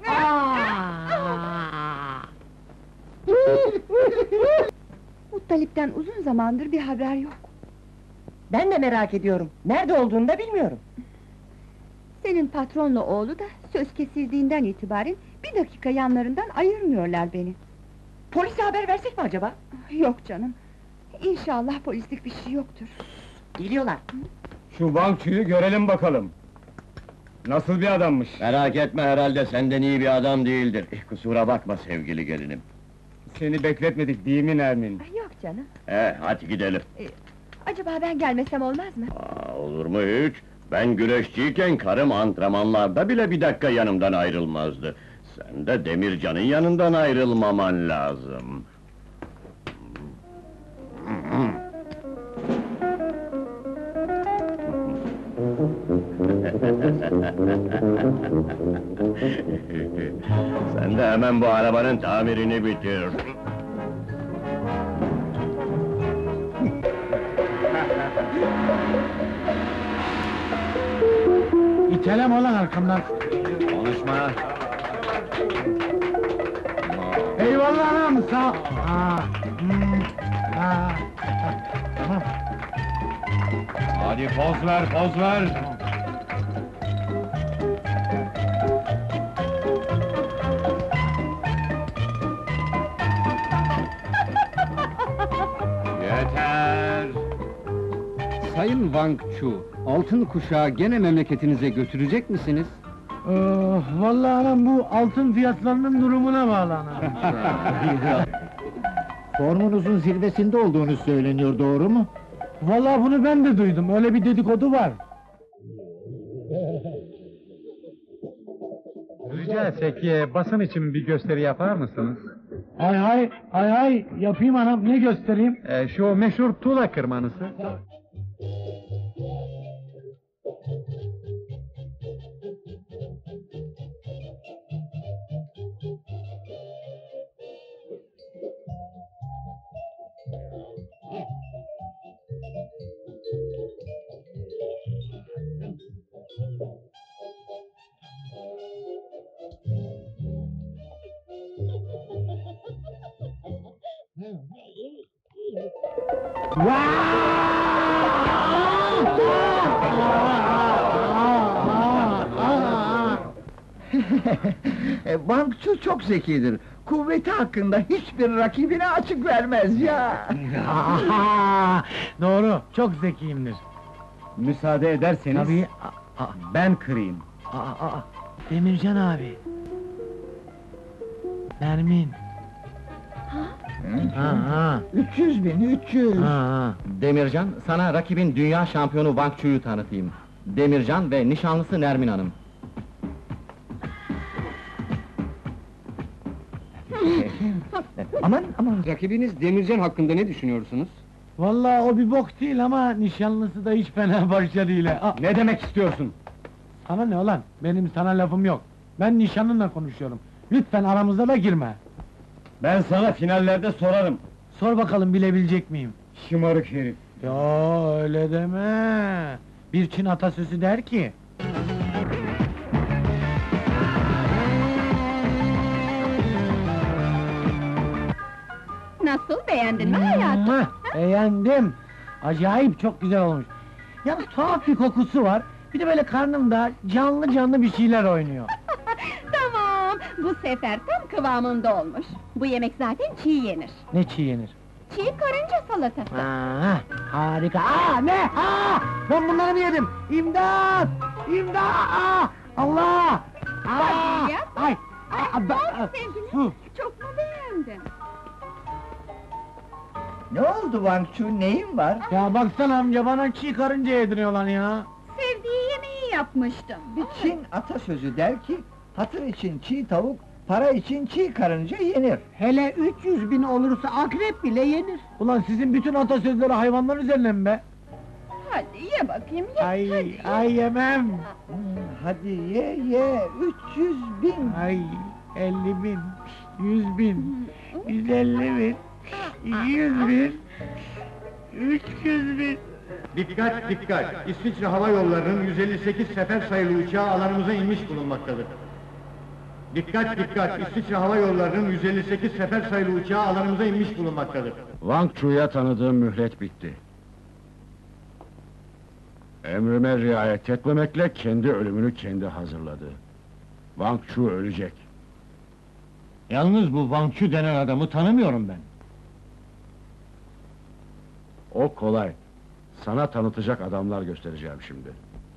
[SPEAKER 4] Muttalip'ten uzun zamandır bir haber yok.
[SPEAKER 3] Ben de merak ediyorum. Nerede olduğunu da bilmiyorum.
[SPEAKER 4] Senin patronla oğlu da söz kesildiğinden itibaren bir dakika yanlarından ayırmıyorlar beni.
[SPEAKER 3] Polise haber versek mi acaba?
[SPEAKER 4] Yok canım. İnşallah polislik bir şey yoktur.
[SPEAKER 3] Geliyorlar.
[SPEAKER 6] Şu Wangchu'yu görelim bakalım. Nasıl bir adammış?
[SPEAKER 2] Merak etme, herhalde senden iyi bir adam değildir. Kusura bakma sevgili gelinim.
[SPEAKER 6] Seni bekletmedik değil mi Nermin?
[SPEAKER 4] Yok canım.
[SPEAKER 2] Hadi gidelim.
[SPEAKER 4] Acaba ben gelmesem olmaz mı?
[SPEAKER 2] Olur mu hiç? Ben güreşçiyken karım antrenmanlarda bile bir dakika yanımdan ayrılmazdı. Sen de Demircan'ın yanından ayrılmaman lazım. Sen de hemen bu arabanın tamirini bitir.
[SPEAKER 1] İteleme lan arkamdan!
[SPEAKER 2] Konuşma!
[SPEAKER 1] Eyvallah anam, sağ... Tamam.
[SPEAKER 6] Hadi poz ver, poz ver!
[SPEAKER 2] Yeter!
[SPEAKER 10] Sayın Wangchu, altın kuşağı gene memleketinize götürecek misiniz?
[SPEAKER 1] Vallahi anam bu altın fiyatlarının durumuna bağlı anam.
[SPEAKER 10] Formunuzun zirvesinde olduğunu söyleniyor, doğru mu?
[SPEAKER 1] Vallahi bunu ben de duydum, öyle bir dedikodu var.
[SPEAKER 8] Rica etsek basın için bir gösteri yapar mısınız?
[SPEAKER 1] Hay yapayım anam, ne göstereyim?
[SPEAKER 8] Şu meşhur tuğla kırmanızı.
[SPEAKER 7] Wangchu çok zekidir. Kuvveti hakkında hiçbir rakibine açık vermez ya.
[SPEAKER 1] Doğru, çok zekiyimdir.
[SPEAKER 6] Müsaade ederseniz
[SPEAKER 1] Tabii.
[SPEAKER 6] ben kırayım.
[SPEAKER 1] Demircan abi. Nermin. Ha.
[SPEAKER 7] 300.000, 300.
[SPEAKER 5] Demircan, sana rakibin dünya şampiyonu Wangchu'yu tanıtayım. Demircan ve nişanlısı Nermin Hanım.
[SPEAKER 10] Aman, rakibiniz Demircan hakkında ne düşünüyorsunuz?
[SPEAKER 1] Vallahi o bir bok değil ama nişanlısı da hiç fena başladı ile.
[SPEAKER 6] Ne demek istiyorsun?
[SPEAKER 1] Sana ne ulan? Benim sana lafım yok. Ben nişanlınla konuşuyorum. Lütfen aramıza da girme.
[SPEAKER 6] Ben sana finallerde sorarım.
[SPEAKER 1] Sor bakalım bilebilecek miyim?
[SPEAKER 6] Şımarık herif.
[SPEAKER 1] Ya öyle deme. Bir Çin atasözü der ki...
[SPEAKER 9] Nasıl, beğendin mi hayatım?
[SPEAKER 1] Beğendim. Acayip çok güzel olmuş. Yalnız tuhaf bir kokusu var. Bir de böyle karnımda canlı canlı bir şeyler oynuyor.
[SPEAKER 9] Tamam, bu sefer tam kıvamında olmuş. Bu yemek zaten çiğ yenir.
[SPEAKER 1] Ne çiğ yenir?
[SPEAKER 9] Çiğ karınca salatası.
[SPEAKER 1] Aa, harika! Ne? Ben bunları mı yedim? İmdat! İmdat! Allah!
[SPEAKER 9] Hadi yap.
[SPEAKER 1] Ay!
[SPEAKER 9] Ne oldu sevgilim? Çok mu beğendin?
[SPEAKER 7] Ne oldu Wang Chu, neyin var?
[SPEAKER 1] Ya baksana amca, bana çiğ karınca yediriyorlar ya!
[SPEAKER 9] Sevdiği yemeği yapmıştım.
[SPEAKER 7] Bir Çin atasözü der ki, hatır için çiğ tavuk, para için çiğ karınca yenir.
[SPEAKER 3] Hele 300.000 olursa akrep bile yenir.
[SPEAKER 1] Ulan sizin bütün atasözleri hayvanlar üzerine mi be?
[SPEAKER 9] Hadi ye bakayım, ye,
[SPEAKER 1] Ay,
[SPEAKER 9] hadi.
[SPEAKER 1] ay yemem!
[SPEAKER 7] Hadi ye, 300.000.
[SPEAKER 1] Ay, 50.000, 100.000, 150.000, 200.000, 300.000.
[SPEAKER 6] Dikkat dikkat! İsviçre Hava Yolları'nın 158 sefer sayılı uçağı alanımıza inmiş bulunmaktadır. Dikkat dikkat! İsviçre Hava Yolları'nın 158 sefer sayılı uçağı alanımıza inmiş bulunmaktadır. Wang Chu'ya tanıdığım mühlet bitti. Emrime riayet etmemekle kendi ölümünü kendi hazırladı. Wang Chu ölecek.
[SPEAKER 10] Yalnız bu Wang Chu denen adamı tanımıyorum ben.
[SPEAKER 6] O kolay. Sana tanıtacak adamlar göstereceğim şimdi.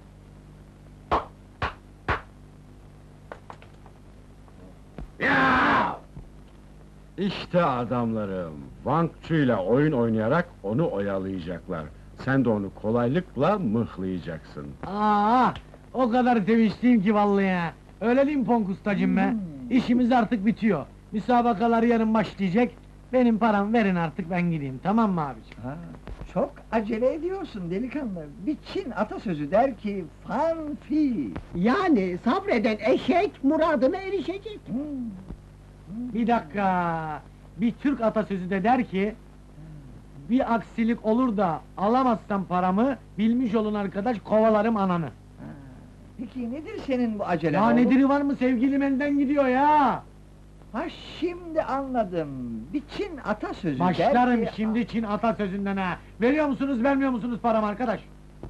[SPEAKER 6] İşte adamlarım. Wang Chu ile oyun oynayarak onu oyalayacaklar. Sen de onu kolaylıkla mıhlayacaksın.
[SPEAKER 1] O kadar sevinçliyim ki vallahi ya! Öyle değil mi Ponk ustacığım be? İşimiz artık bitiyor. Müsabakalar yarın başlayacak. Benim param verin artık, ben gideyim, tamam mı abiciğim?
[SPEAKER 7] Ha, çok acele ediyorsun delikanlı. Bir Çin atasözü der ki, fan fi.
[SPEAKER 3] Yani sabreden eşek muradına erişecek.
[SPEAKER 1] Bir dakika! Bir Türk atasözü de der ki... Bir aksilik olur da alamazsam paramı, bilmiş olun arkadaş, kovalarım ananı.
[SPEAKER 7] Peki nedir senin bu acelen
[SPEAKER 1] Ya
[SPEAKER 7] oğlum?
[SPEAKER 1] nediri var mı, sevgilim elden gidiyor ya!
[SPEAKER 7] Ha şimdi anladım. Bir Çin atasözü
[SPEAKER 1] Başlarım
[SPEAKER 7] der ki...
[SPEAKER 1] şimdi Çin atasözünden ha! Veriyor musunuz, vermiyor musunuz paramı arkadaş?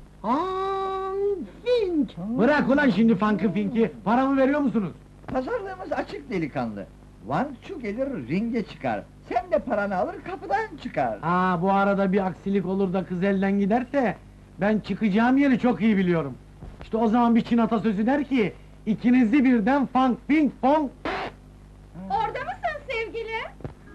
[SPEAKER 3] Fink!
[SPEAKER 1] Bırak ulan şimdi funk'ı finki, paramı veriyor musunuz?
[SPEAKER 7] Pazarlığımız açık delikanlı. Wang Chu gelir ringe çıkar. Sen de paranı alır kapıdan çıkar.
[SPEAKER 1] Bu arada bir aksilik olur da kız elden giderse... Ben çıkacağım yeri çok iyi biliyorum. İşte o zaman bir Çin atasözü der ki... İkinizi birden funk ping pong...
[SPEAKER 9] Orada mısın sevgilim?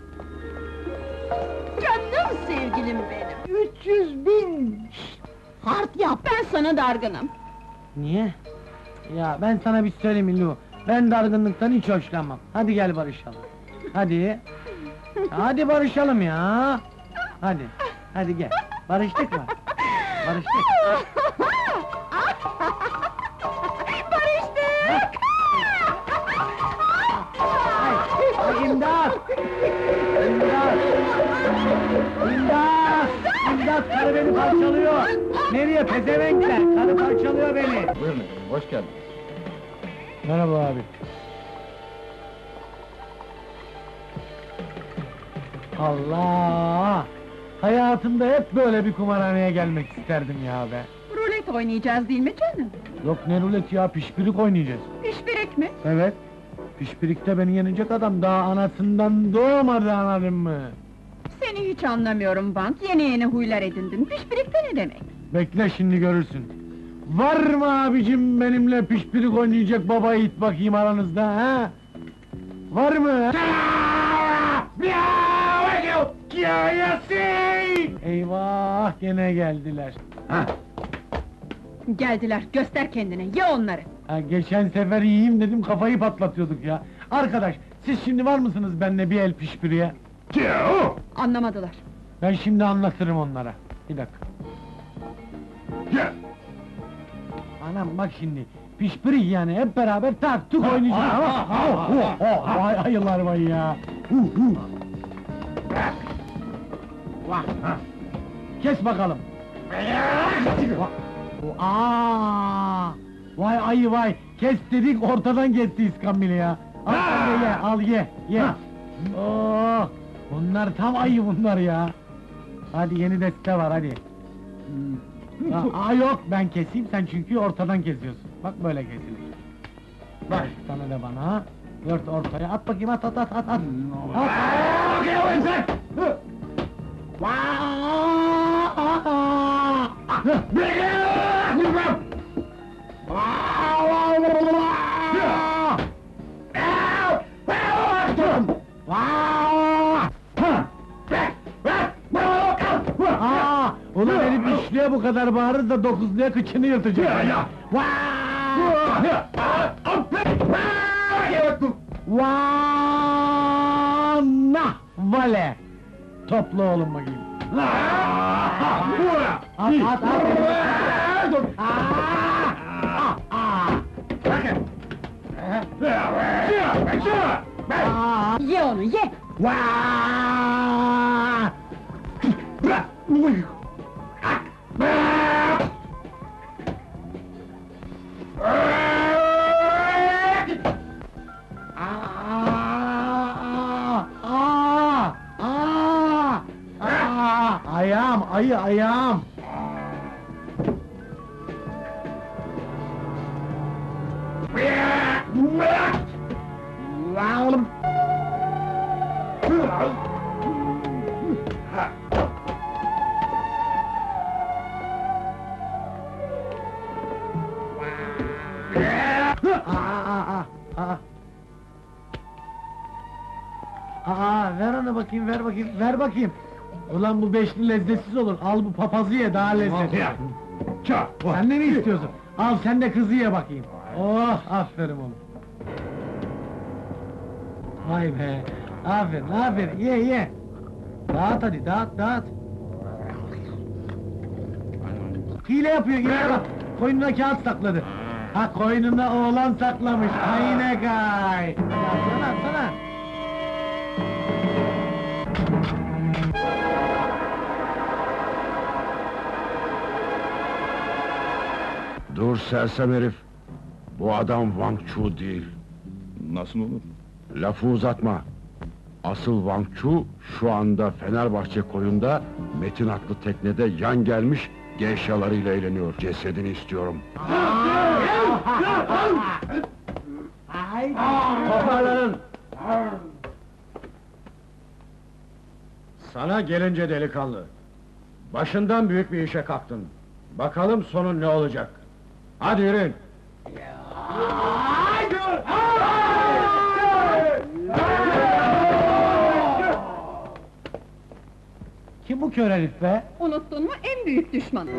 [SPEAKER 9] Canım sevgilim benim!
[SPEAKER 3] 300.000! Hart yap!
[SPEAKER 9] Ben sana dargınım.
[SPEAKER 1] Niye? Ya ben sana bir söyleyeyim mi Lu? Ben dargınlıktan hiç hoşlanmam. Hadi gel barışalım. Hadi. Hadi barışalım ya. Hadi gel. Barıştık mı? Barıştık.
[SPEAKER 9] Barıştık!
[SPEAKER 1] Ay, imdat! İmdat! İmdat! İmdat, karı beni parçalıyor! Nereye pezevenkler? Karı parçalıyor beni!
[SPEAKER 6] Buyurun efendim, hoş geldin.
[SPEAKER 1] Merhaba abi. Allah! Hayatımda hep böyle bir kumarhaneye gelmek isterdim ya be!
[SPEAKER 9] Rulet oynayacağız değil mi canım?
[SPEAKER 1] Yok ne rulet ya, pişpirik oynayacağız.
[SPEAKER 9] Pişpirik mi?
[SPEAKER 1] Evet. Pişpirikte beni yenecek adam daha anasından doğmadı, anladın mı?
[SPEAKER 9] Seni hiç anlamıyorum Bant, yeni huylar edindin. Pişpirik de ne demek?
[SPEAKER 1] Bekle şimdi görürsün. Var mı abicim benimle pişpirik oynayacak baba yiğit bakayım aranızda ha? Var mı? Eyvah, gene geldiler.
[SPEAKER 9] Geldiler, göster kendini, ye onları!
[SPEAKER 1] Geçen sefer yiyeyim dedim, kafayı patlatıyorduk ya. Arkadaş, siz şimdi var mısınız benimle bir el pişpiriye?
[SPEAKER 9] Anlamadılar.
[SPEAKER 1] Ben şimdi anlatırım onlara. Bir dakika. Anam bak şimdi, pişpirik yani, hep beraber tak tuk oynayacağız. Vay ayılar vay ya! Vah! Kes bakalım! Vay ayı vay! Kes dedik, ortadan gitti iskambili ya! Al sen de ye, al ye! Oh! Bunlar tam ayı bunlar ya! Hadi yeni deste var hadi! Yok, ben keseyim, sen çünkü ortadan kesiyorsun. Bak böyle kesilir. Bak, sana da bana. Dört ortaya, at bakayım, at! At! Ulan herif üçlüye bu kadar bağırır da dokuzluya kıçını yırtacak. Vanna! Vale! Topla oğlum bakayım. At!
[SPEAKER 9] Ye onu, ye!
[SPEAKER 1] Ayağım, ayağım! Ver onu bakayım, ver bakayım! Ulan bu beşli lezzetsiz olur, al bu papazı ye, daha lezzetli! Sen de mi istiyorsun? Al sen de kızı ye bakayım! Oh, aferin oğlum! Vay be! Aferin, ye! Dağıt hadi, dağıt! Hile yapıyor, bak! Koynuna kağıt sakladı! Ha, koynuna oğlan saklamış, ayne gay! Ya, sana!
[SPEAKER 11] Dur sersem herif! Bu adam Wang Chu değil.
[SPEAKER 12] Nasıl olur?
[SPEAKER 11] Lafı uzatma! Asıl Wang Chu şu anda Fenerbahçe koyunda Metin adlı teknede yan gelmiş geyşalarıyla eğleniyor. Cesedini istiyorum.
[SPEAKER 10] Toparlanın! Sana gelince delikanlı, başından büyük bir işe kalktın. Bakalım sonun ne olacak? Hadi yürüyün!
[SPEAKER 1] Kim bu kör herif be?
[SPEAKER 4] Unuttun mu en büyük düşmanın?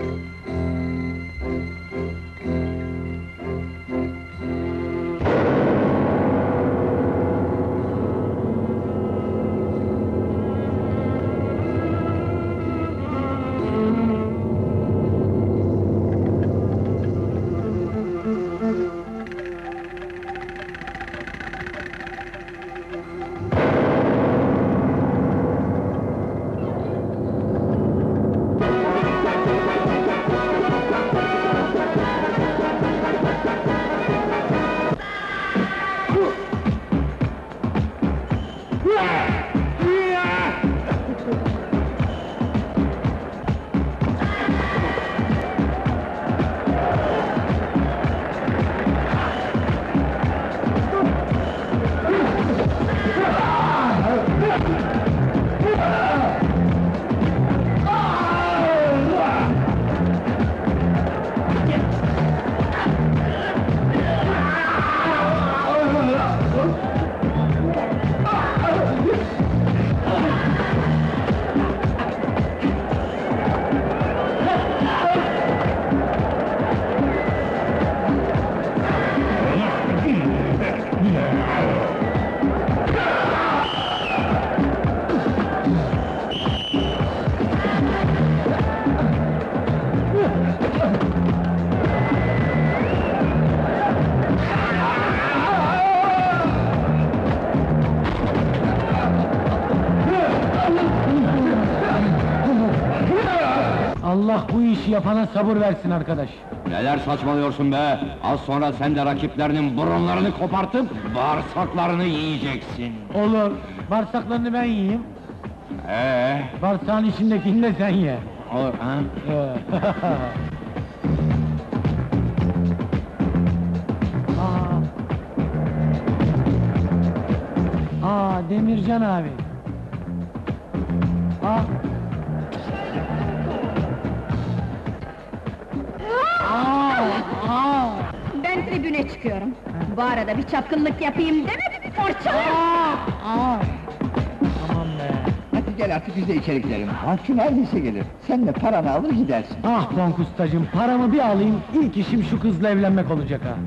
[SPEAKER 1] Allah bu işi yapana sabır versin arkadaş!
[SPEAKER 2] Neler saçmalıyorsun be? Az sonra sen de rakiplerinin burunlarını kopartıp bağırsaklarını yiyeceksin.
[SPEAKER 1] Olur, bağırsaklarını ben yiyeyim. Bağırsağın içindekini de sen ye. Demircan abi.
[SPEAKER 9] Ben tribüne çıkıyorum. Bu arada bir çapkınlık yapayım deme, parçalarım!
[SPEAKER 1] Aman be!
[SPEAKER 7] Hadi gel artık biz de içeri gidelim. Hakim neredeyse gelir. Sen de paranı alır gidersin.
[SPEAKER 1] Ah Ponk ustacığım, paramı bir alayım, ilk işim şu kızla evlenmek olacak ha!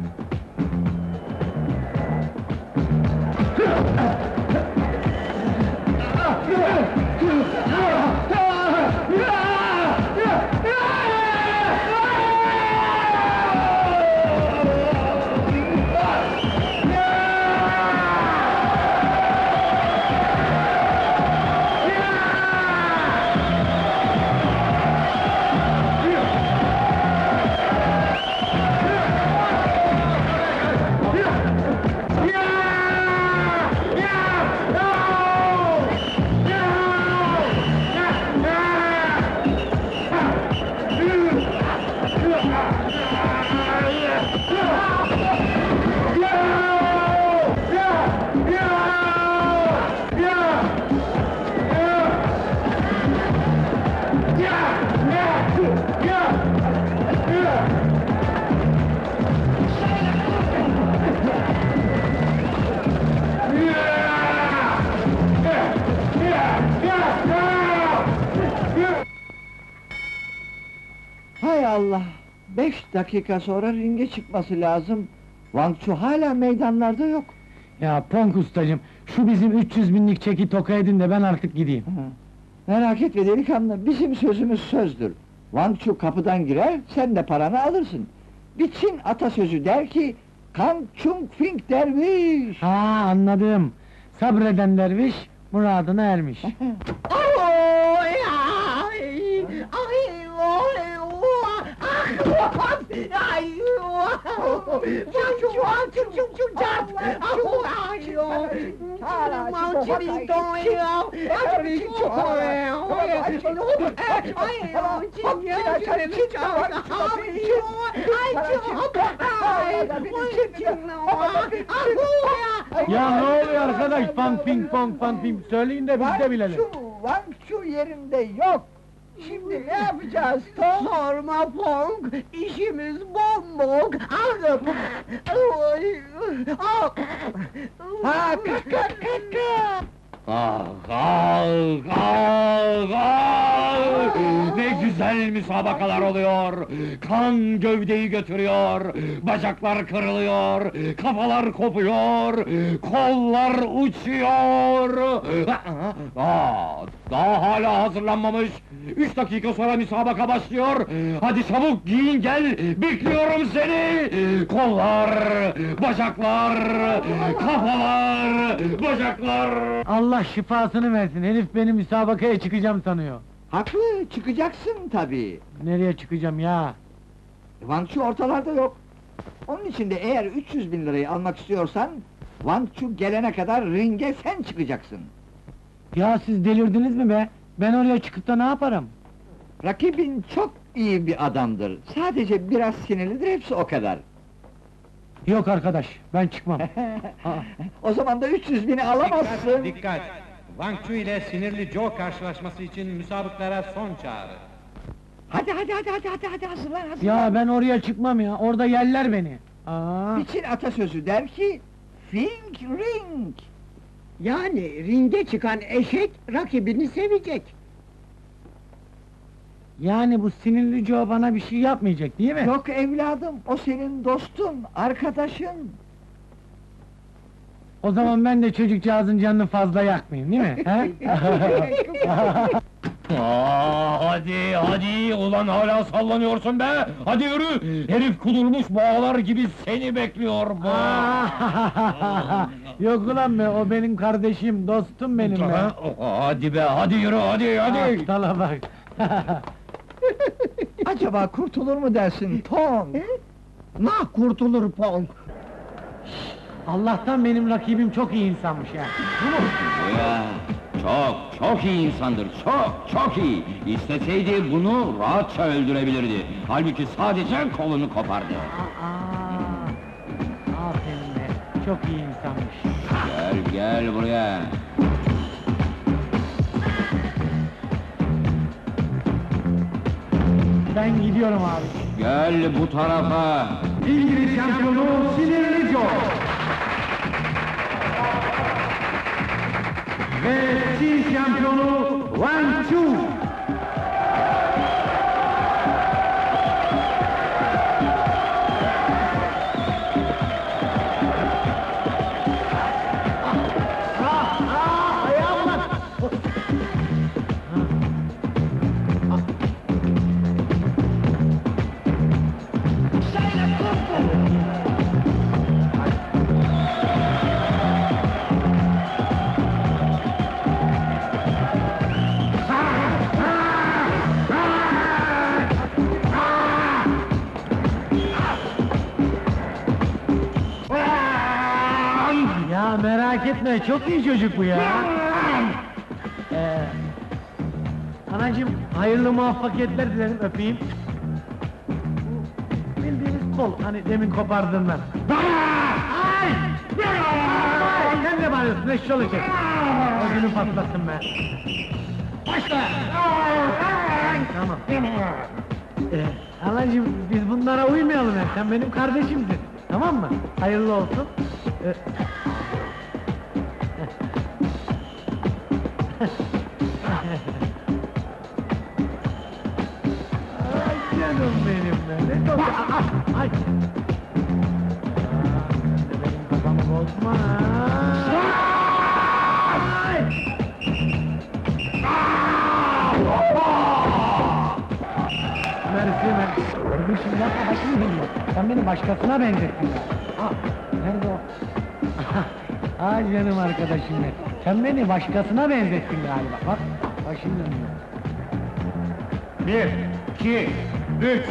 [SPEAKER 7] Hay Allah! 5 dakika sonra ringe çıkması lazım. Wang Chu hala meydanlarda yok.
[SPEAKER 1] Ya Ponk ustacığım, şu bizim 300 binlik çeki toka edin de ben artık gideyim.
[SPEAKER 7] Merak etme delikanlı, bizim sözümüz sözdür. Wang Chu kapıdan girer, sen de paranı alırsın. Bir Çin atasözü der ki, Kang Chung Fing derviş!
[SPEAKER 1] Anladım. Sabreden derviş, muradına ermiş. Ya ne oluyor arkadaş? Fan ping pong, fan ping, söyleyin de biz de bilelim.
[SPEAKER 7] Wang Chu yerinde yok! Şimdi ne yapacağız Tom?
[SPEAKER 3] Sorma Pong, işimiz bombok.
[SPEAKER 2] Ne güzel müsabakalar oluyor! Kan gövdeyi götürüyor, bacaklar kırılıyor, kafalar kopuyor, kollar uçuyor! Daha hala hazırlanmamış! 3 dakika sonra müsabaka başlıyor! Hadi çabuk giyin gel, bekliyorum seni! Kollar, bacaklar, kafalar, bacaklar!
[SPEAKER 1] Allah şifasını versin, herif beni müsabakaya çıkacağım sanıyor.
[SPEAKER 7] Haklı, çıkacaksın tabii.
[SPEAKER 1] Nereye çıkacağım ya?
[SPEAKER 7] Wang Chu ortalarda yok. Onun için de eğer 300 bin lirayı almak istiyorsan, Wang Chu gelene kadar ringe sen çıkacaksın.
[SPEAKER 1] Ya siz delirdiniz mi be? Ben oraya çıkıp da ne yaparım?
[SPEAKER 7] Rakibin çok iyi bir adamdır. Sadece biraz sinirlidir, hepsi o kadar.
[SPEAKER 1] Yok arkadaş, ben çıkmam.
[SPEAKER 7] O zaman da 300 bini alamazsın.
[SPEAKER 8] Dikkat! Wang Chu ile sinirli Joe karşılaşması için müsabıklara son çağrı.
[SPEAKER 7] Hadi hazırlan.
[SPEAKER 1] Ya ben oraya çıkmam ya, orada yerler beni.
[SPEAKER 7] Bir Çin atasözü der ki, Fing ring!
[SPEAKER 3] Yani ringe çıkan eşek rakibini sevecek.
[SPEAKER 1] Yani bu sinirli Joe bana bir şey yapmayacak değil mi?
[SPEAKER 7] Yok evladım, o senin dostun, arkadaşın.
[SPEAKER 1] O zaman ben de çocukcağızın canını fazla yakmayayım değil mi?
[SPEAKER 2] Hadi, ulan hala sallanıyorsun be! Hadi yürü! Herif kudurmuş boğalar gibi seni bekliyor bu!
[SPEAKER 1] Yok ulan be, o benim kardeşim, dostum benim be!
[SPEAKER 2] Hadi be, hadi yürü, hadi!
[SPEAKER 1] Aptala bak!
[SPEAKER 7] Acaba kurtulur mu dersin Tom?
[SPEAKER 3] Nah kurtulur Pong.
[SPEAKER 1] Allah'tan benim rakibim çok iyi insanmış ya!
[SPEAKER 12] Çok iyi insandır, çok iyi! İsteseydi bunu rahatça öldürebilirdi. Halbuki sadece kolunu kopardı.
[SPEAKER 1] Aferin be, çok iyi insanmış.
[SPEAKER 12] Gel buraya!
[SPEAKER 1] Ben gidiyorum abi.
[SPEAKER 12] Gel bu tarafa!
[SPEAKER 1] İngiliz şampiyonu Sinirli Joe. Ve Çin şampiyonu Wang Chu. Ayağım lan! Ya merak etme, çok iyi çocuk bu ya. Anacığım, hayırlı muvaffakiyetler dilerim, öpeyim. Bu bildiğiniz kol, hani demin kopardığımdan. Ay! Ay! Sen ne bağırıyorsun, eşşoğlu çek! Ödünü patlattın be! Başla! Tamam. Anacığım, biz bunlara uymayalım ya, sen benim kardeşimsin, tamam mı? Hayırlı olsun. Ay canım benim be, ne çok... Ay! Benim kafamı bozma! Ay! Mersi. Kardeşim yapma, başım geliyor. Sen beni başkasına benzettin ya. Nerede o? Ay canım arkadaşım benim. Sen beni başkasına benzettin galiba. Bak, başım dönüyor.
[SPEAKER 6] 1, 2, 3.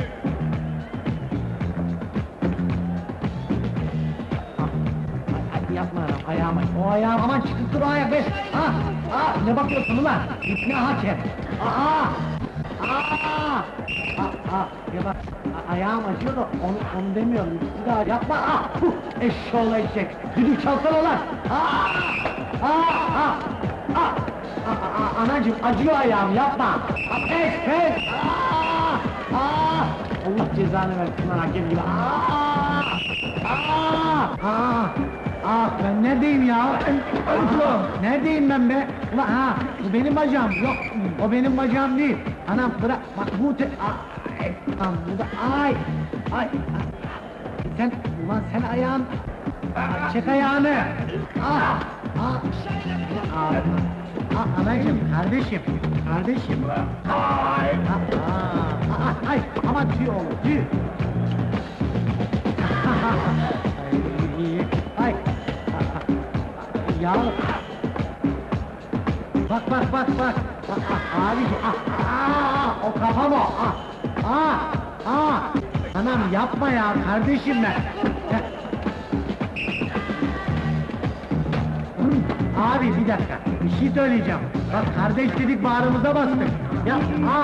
[SPEAKER 1] Ay, yapma anam, ayağıma. O ayağım, aman çıkıp dur o ayak be! Ne bakıyorsun ulan? İpne hakem! Ya bak, ayağım acıyor da onu demiyorum, ikisi de yapma! Eşşoğlu eşek! Düdük çalsana lan! Anacığım, acıyor ayağım, yapma! Pes! Allah cezanı versin lan hakem gibi! Ben neredeyim ya? Neredeyim ben be? Ulan bu benim bacağım, yok! O benim bacağım değil! Anam bırak, bak bu Lan bu da, ay! Sen ayağın... Çek ayağını! Anacığım, kardeşim! Ay, aman tüy oğlum, tüy! Ay! Ya! Bak! Abiciğim, o kafam o! Anam yapma ya, kardeşim ben! Abi bir dakika, bir şey söyleyeceğim. Bak kardeş dedik, bağrımıza bastık. Ya,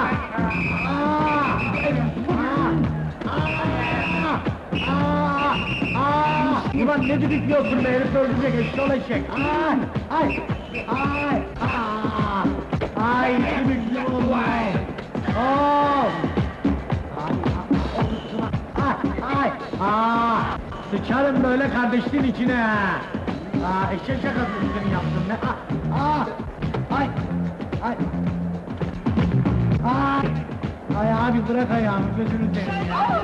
[SPEAKER 1] Ulan ne düdüklüyorsun be, herif öldürecek, eşşoğlu eşek! Ay, düdüklüyorum! Sıçarım böyle kardeşliğin içine ha! Eşek şakası senin yaptın be! Ay abi bırak ayağımı, gözünü seveyim ya!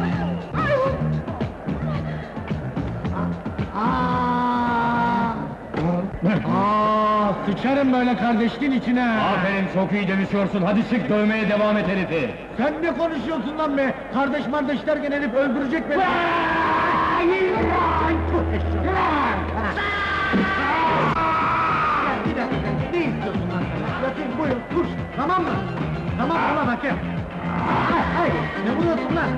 [SPEAKER 1] Sıçarım böyle kardeşliğin içine!
[SPEAKER 2] Aferin, çok iyi dövüşüyorsun, hadi çık dövmeye devam et herifi!
[SPEAKER 1] Sen ne konuşuyorsun lan be? Kardeş derken herif öldürecek beni! Bir dakika, ne istiyorsun lan sen? Yatayım, buyur, dur, tamam mı? Tamam ulan hakem! Ne vuruyorsun lan?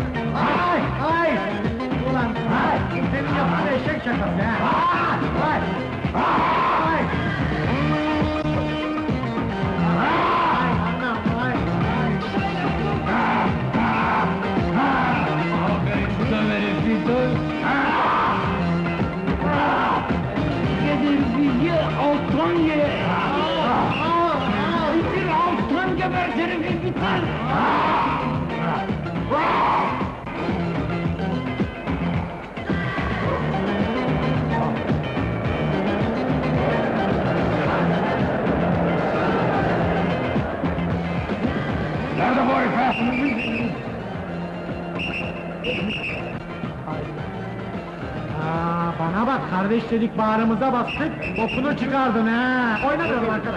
[SPEAKER 1] Ulan, senin yaptığın eşek şakası ha!
[SPEAKER 12] Alttan ye! Bitir alttan gebertirim, bitir! Nerede bu herif?
[SPEAKER 1] Bana bak, kardeş dedik bağrımıza bastık, bokunu çıkardın ha! Oynamıyorum arkadaş,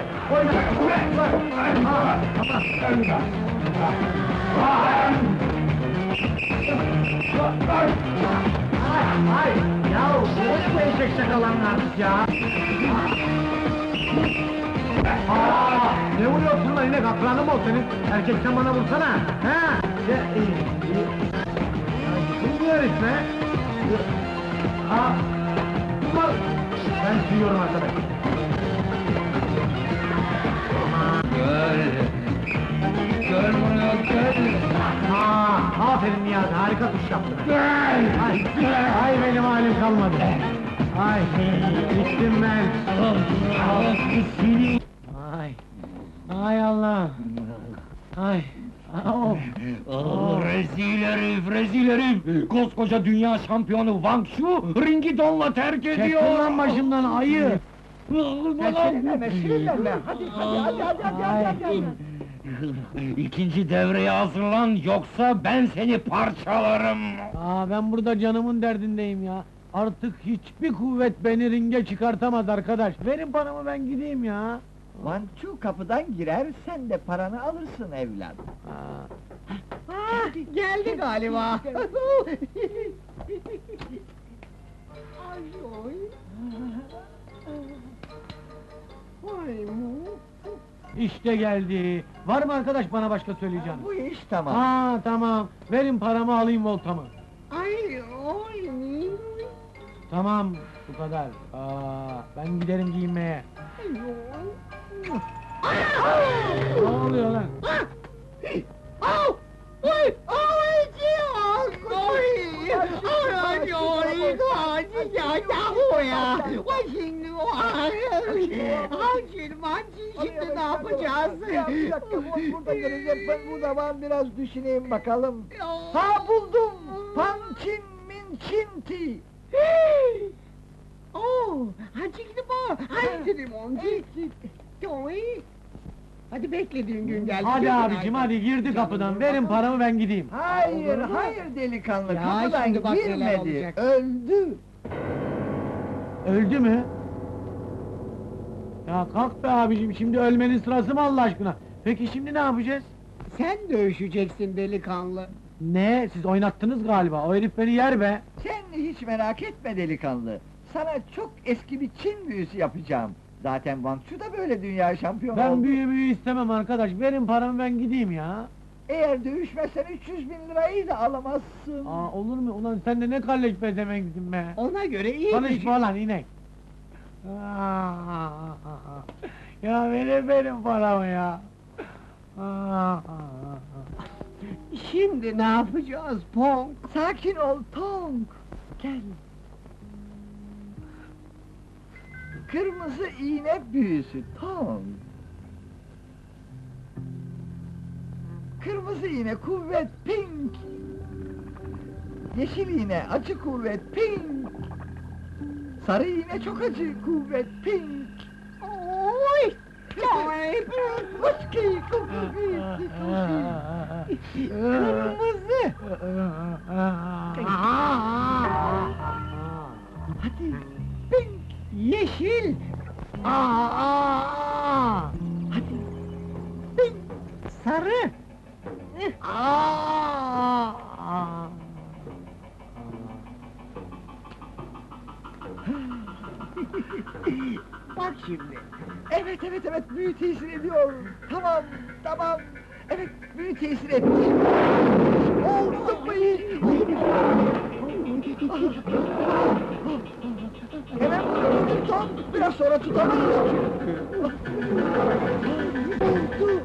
[SPEAKER 1] Ay, yahu bu eşek şakalanlarmış ya! Ne vuruyorsun lan inek, akranım ol senin! Erkeksen bana vursana! Ha? Kim bu herif be? Ben sürüyorum arkadaş.
[SPEAKER 12] Gel buraya, gel!
[SPEAKER 1] Aferin Niyazi, harika tuş yaptın. Ay benim halim kalmadı. Ay, içtim ben. Ay Allah. Ay.
[SPEAKER 12] Rezil herif, rezil herif! Koskoca dünya şampiyonu Wang Chu, ringi donla terk ediyor!
[SPEAKER 1] Çekil lan başımdan ayı!
[SPEAKER 7] Sinirlenme, hadi.
[SPEAKER 12] İkinci devreye hazırlan, yoksa ben seni parçalarım!
[SPEAKER 1] Ben burada canımın derdindeyim ya. Artık hiçbir kuvvet beni ringe çıkartamaz arkadaş. Verin paramı ben gideyim ya.
[SPEAKER 7] Vançu kapıdan girer, sen de paranı alırsın evlat.
[SPEAKER 3] Geldi galiba.
[SPEAKER 1] İşte geldi. Var mı arkadaş bana başka söyleyeceğin?
[SPEAKER 7] Bu iş tamam.
[SPEAKER 1] Tamam. Verin paramı alayım voltamı. Tamam, bu kadar. Ben giderim giyinmeye. Ne oluyor lan?
[SPEAKER 3] Şimdi ne yapacağız? Bir dakika, burada gelecek, ben burada var, biraz düşüneyim bakalım. Ha, buldum! Pancin Mincinti! Hadi beklediğin gün geldi.
[SPEAKER 1] Hadi abicim, hadi girdi kapıdan. Verin paramı ben gideyim.
[SPEAKER 7] Hayır, delikanlı,
[SPEAKER 3] Ya,
[SPEAKER 7] kapıdan
[SPEAKER 3] şimdi bak neler
[SPEAKER 7] girmedi,
[SPEAKER 3] olacak.
[SPEAKER 7] öldü.
[SPEAKER 1] Öldü mü? Ya kalk be abicim, şimdi ölmenin sırası mı Allah aşkına? Peki şimdi ne yapacağız?
[SPEAKER 3] Sen dövüşeceksin delikanlı.
[SPEAKER 1] Ne? Siz oynattınız galiba, o herif beni yer be!
[SPEAKER 7] Sen hiç merak etme delikanlı, sana çok eski bir Çin büyüsü yapacağım. Zaten Vançu da böyle dünya şampiyonu oldu.
[SPEAKER 1] Ben büyü istemem arkadaş, verin paramı ben gideyim ya!
[SPEAKER 7] Eğer dövüşmezsen 300.000 lirayı da alamazsın.
[SPEAKER 1] Olur mu? Ulan sen de ne kalleş bezemeksin be!
[SPEAKER 3] Ona göre iyi
[SPEAKER 1] Konuşma lan inek! Ya verin benim paramı ya!
[SPEAKER 3] Şimdi ne yapacağız Pong?
[SPEAKER 7] Sakin ol Tong. Gel. Kırmızı iğne büyüsü Tong. Kırmızı iğne kuvvet pink. Yeşil iğne acı kuvvet pink. Sarı iğne çok acı kuvvet pink.
[SPEAKER 3] Oy!
[SPEAKER 7] Kuşki kırmızı. Hadi pink.
[SPEAKER 3] Yeşil!
[SPEAKER 7] Hadi pink.
[SPEAKER 3] Sarı! Bak şimdi!
[SPEAKER 7] Evet, büyü tesir ediyor. Tamam. Evet, büyü tesir etmiş. Oldu mu iş? Hemen bunu tutalım, biraz sonra tutamayız çünkü. Oldu.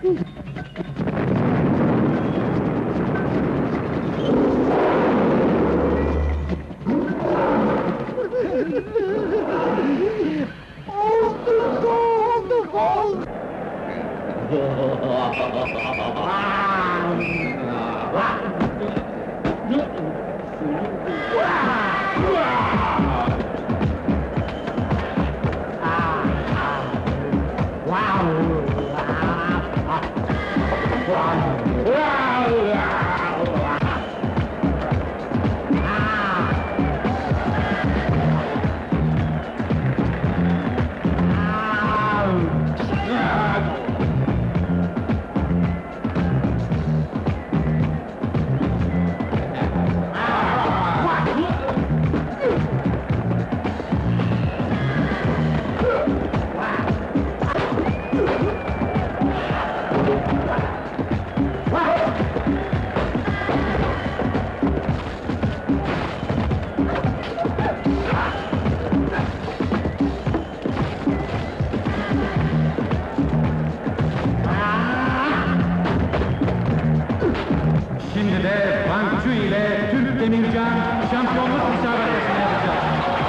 [SPEAKER 8] Şimdi de Wang Chu ile Türk Demircan şampiyonluk müsabakasını yapacak.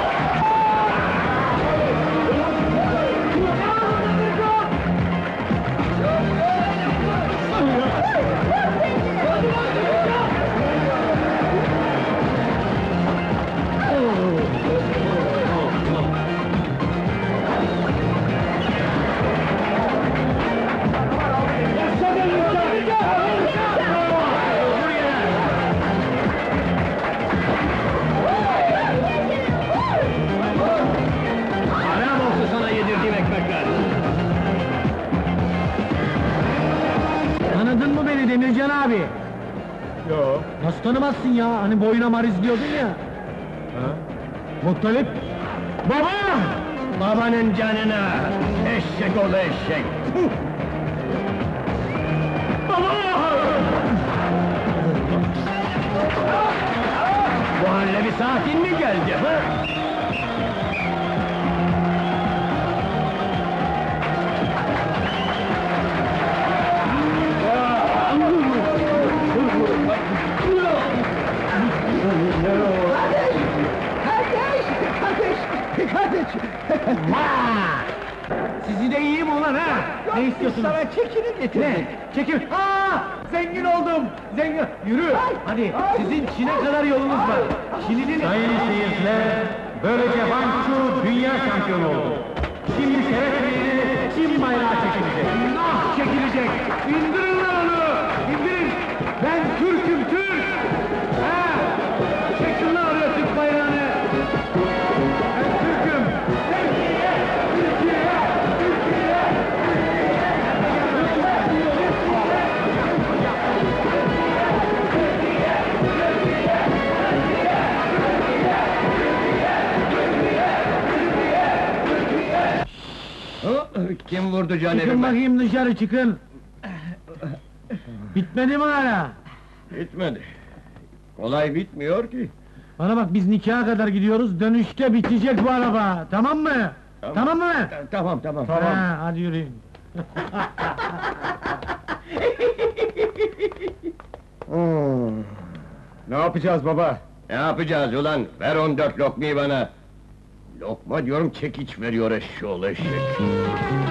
[SPEAKER 2] Haram olsun sana yedirdiğim ekmekler!
[SPEAKER 1] Tanıdın mı beni Demircan abi?
[SPEAKER 10] Yo.
[SPEAKER 1] Nasıl tanımazsın ya? Hani boyuna mariz diyordun ya.
[SPEAKER 10] Ha?
[SPEAKER 1] Muttalip.
[SPEAKER 2] Baba! Babanın canına! Eşek ol eşek! Baba! Bu halle bir saatin mi geldi ha?
[SPEAKER 1] Sizi de yiyeyim ulan ha! Ne istiyorsunuz?
[SPEAKER 3] Sana çekini getirdik.
[SPEAKER 1] Ne? Çekim! Aa! Zengin oldum! Zengin! Yürü! Hadi! Sizin Çin'e kadar yolunuz var! Çin'in...
[SPEAKER 8] Sayın seyirciler, böylece Wang Chu dünya şampiyonu oldu. Şimdi şerefliğine Çin bayrağı çekilecek.
[SPEAKER 1] Nah çekilecek! İndirin lan onu! İndirin! Ben Türk'üm Türk! Ha! Çekin lan oraya Türk bayrağını! Ben Türk'üm! Türkiye! Türkiye! Türkiye!
[SPEAKER 2] Kim vurdu
[SPEAKER 1] Çıkın
[SPEAKER 2] canevime?
[SPEAKER 1] bakayım dışarı çıkın! Bitmedi mi hala?
[SPEAKER 2] Bitmedi. Kolay bitmiyor ki.
[SPEAKER 1] Bana bak biz nikaha kadar gidiyoruz, dönüşte bitecek bu araba, tamam mı? Tamam mı?
[SPEAKER 2] Tamam, tamam.
[SPEAKER 1] Ha, hadi yürüyün.
[SPEAKER 10] Ne yapacağız baba?
[SPEAKER 2] Ne yapacağız ulan? Ver 14 lokmayı bana! Lokma diyorum, çekiç veriyor eşşoğlu eşek!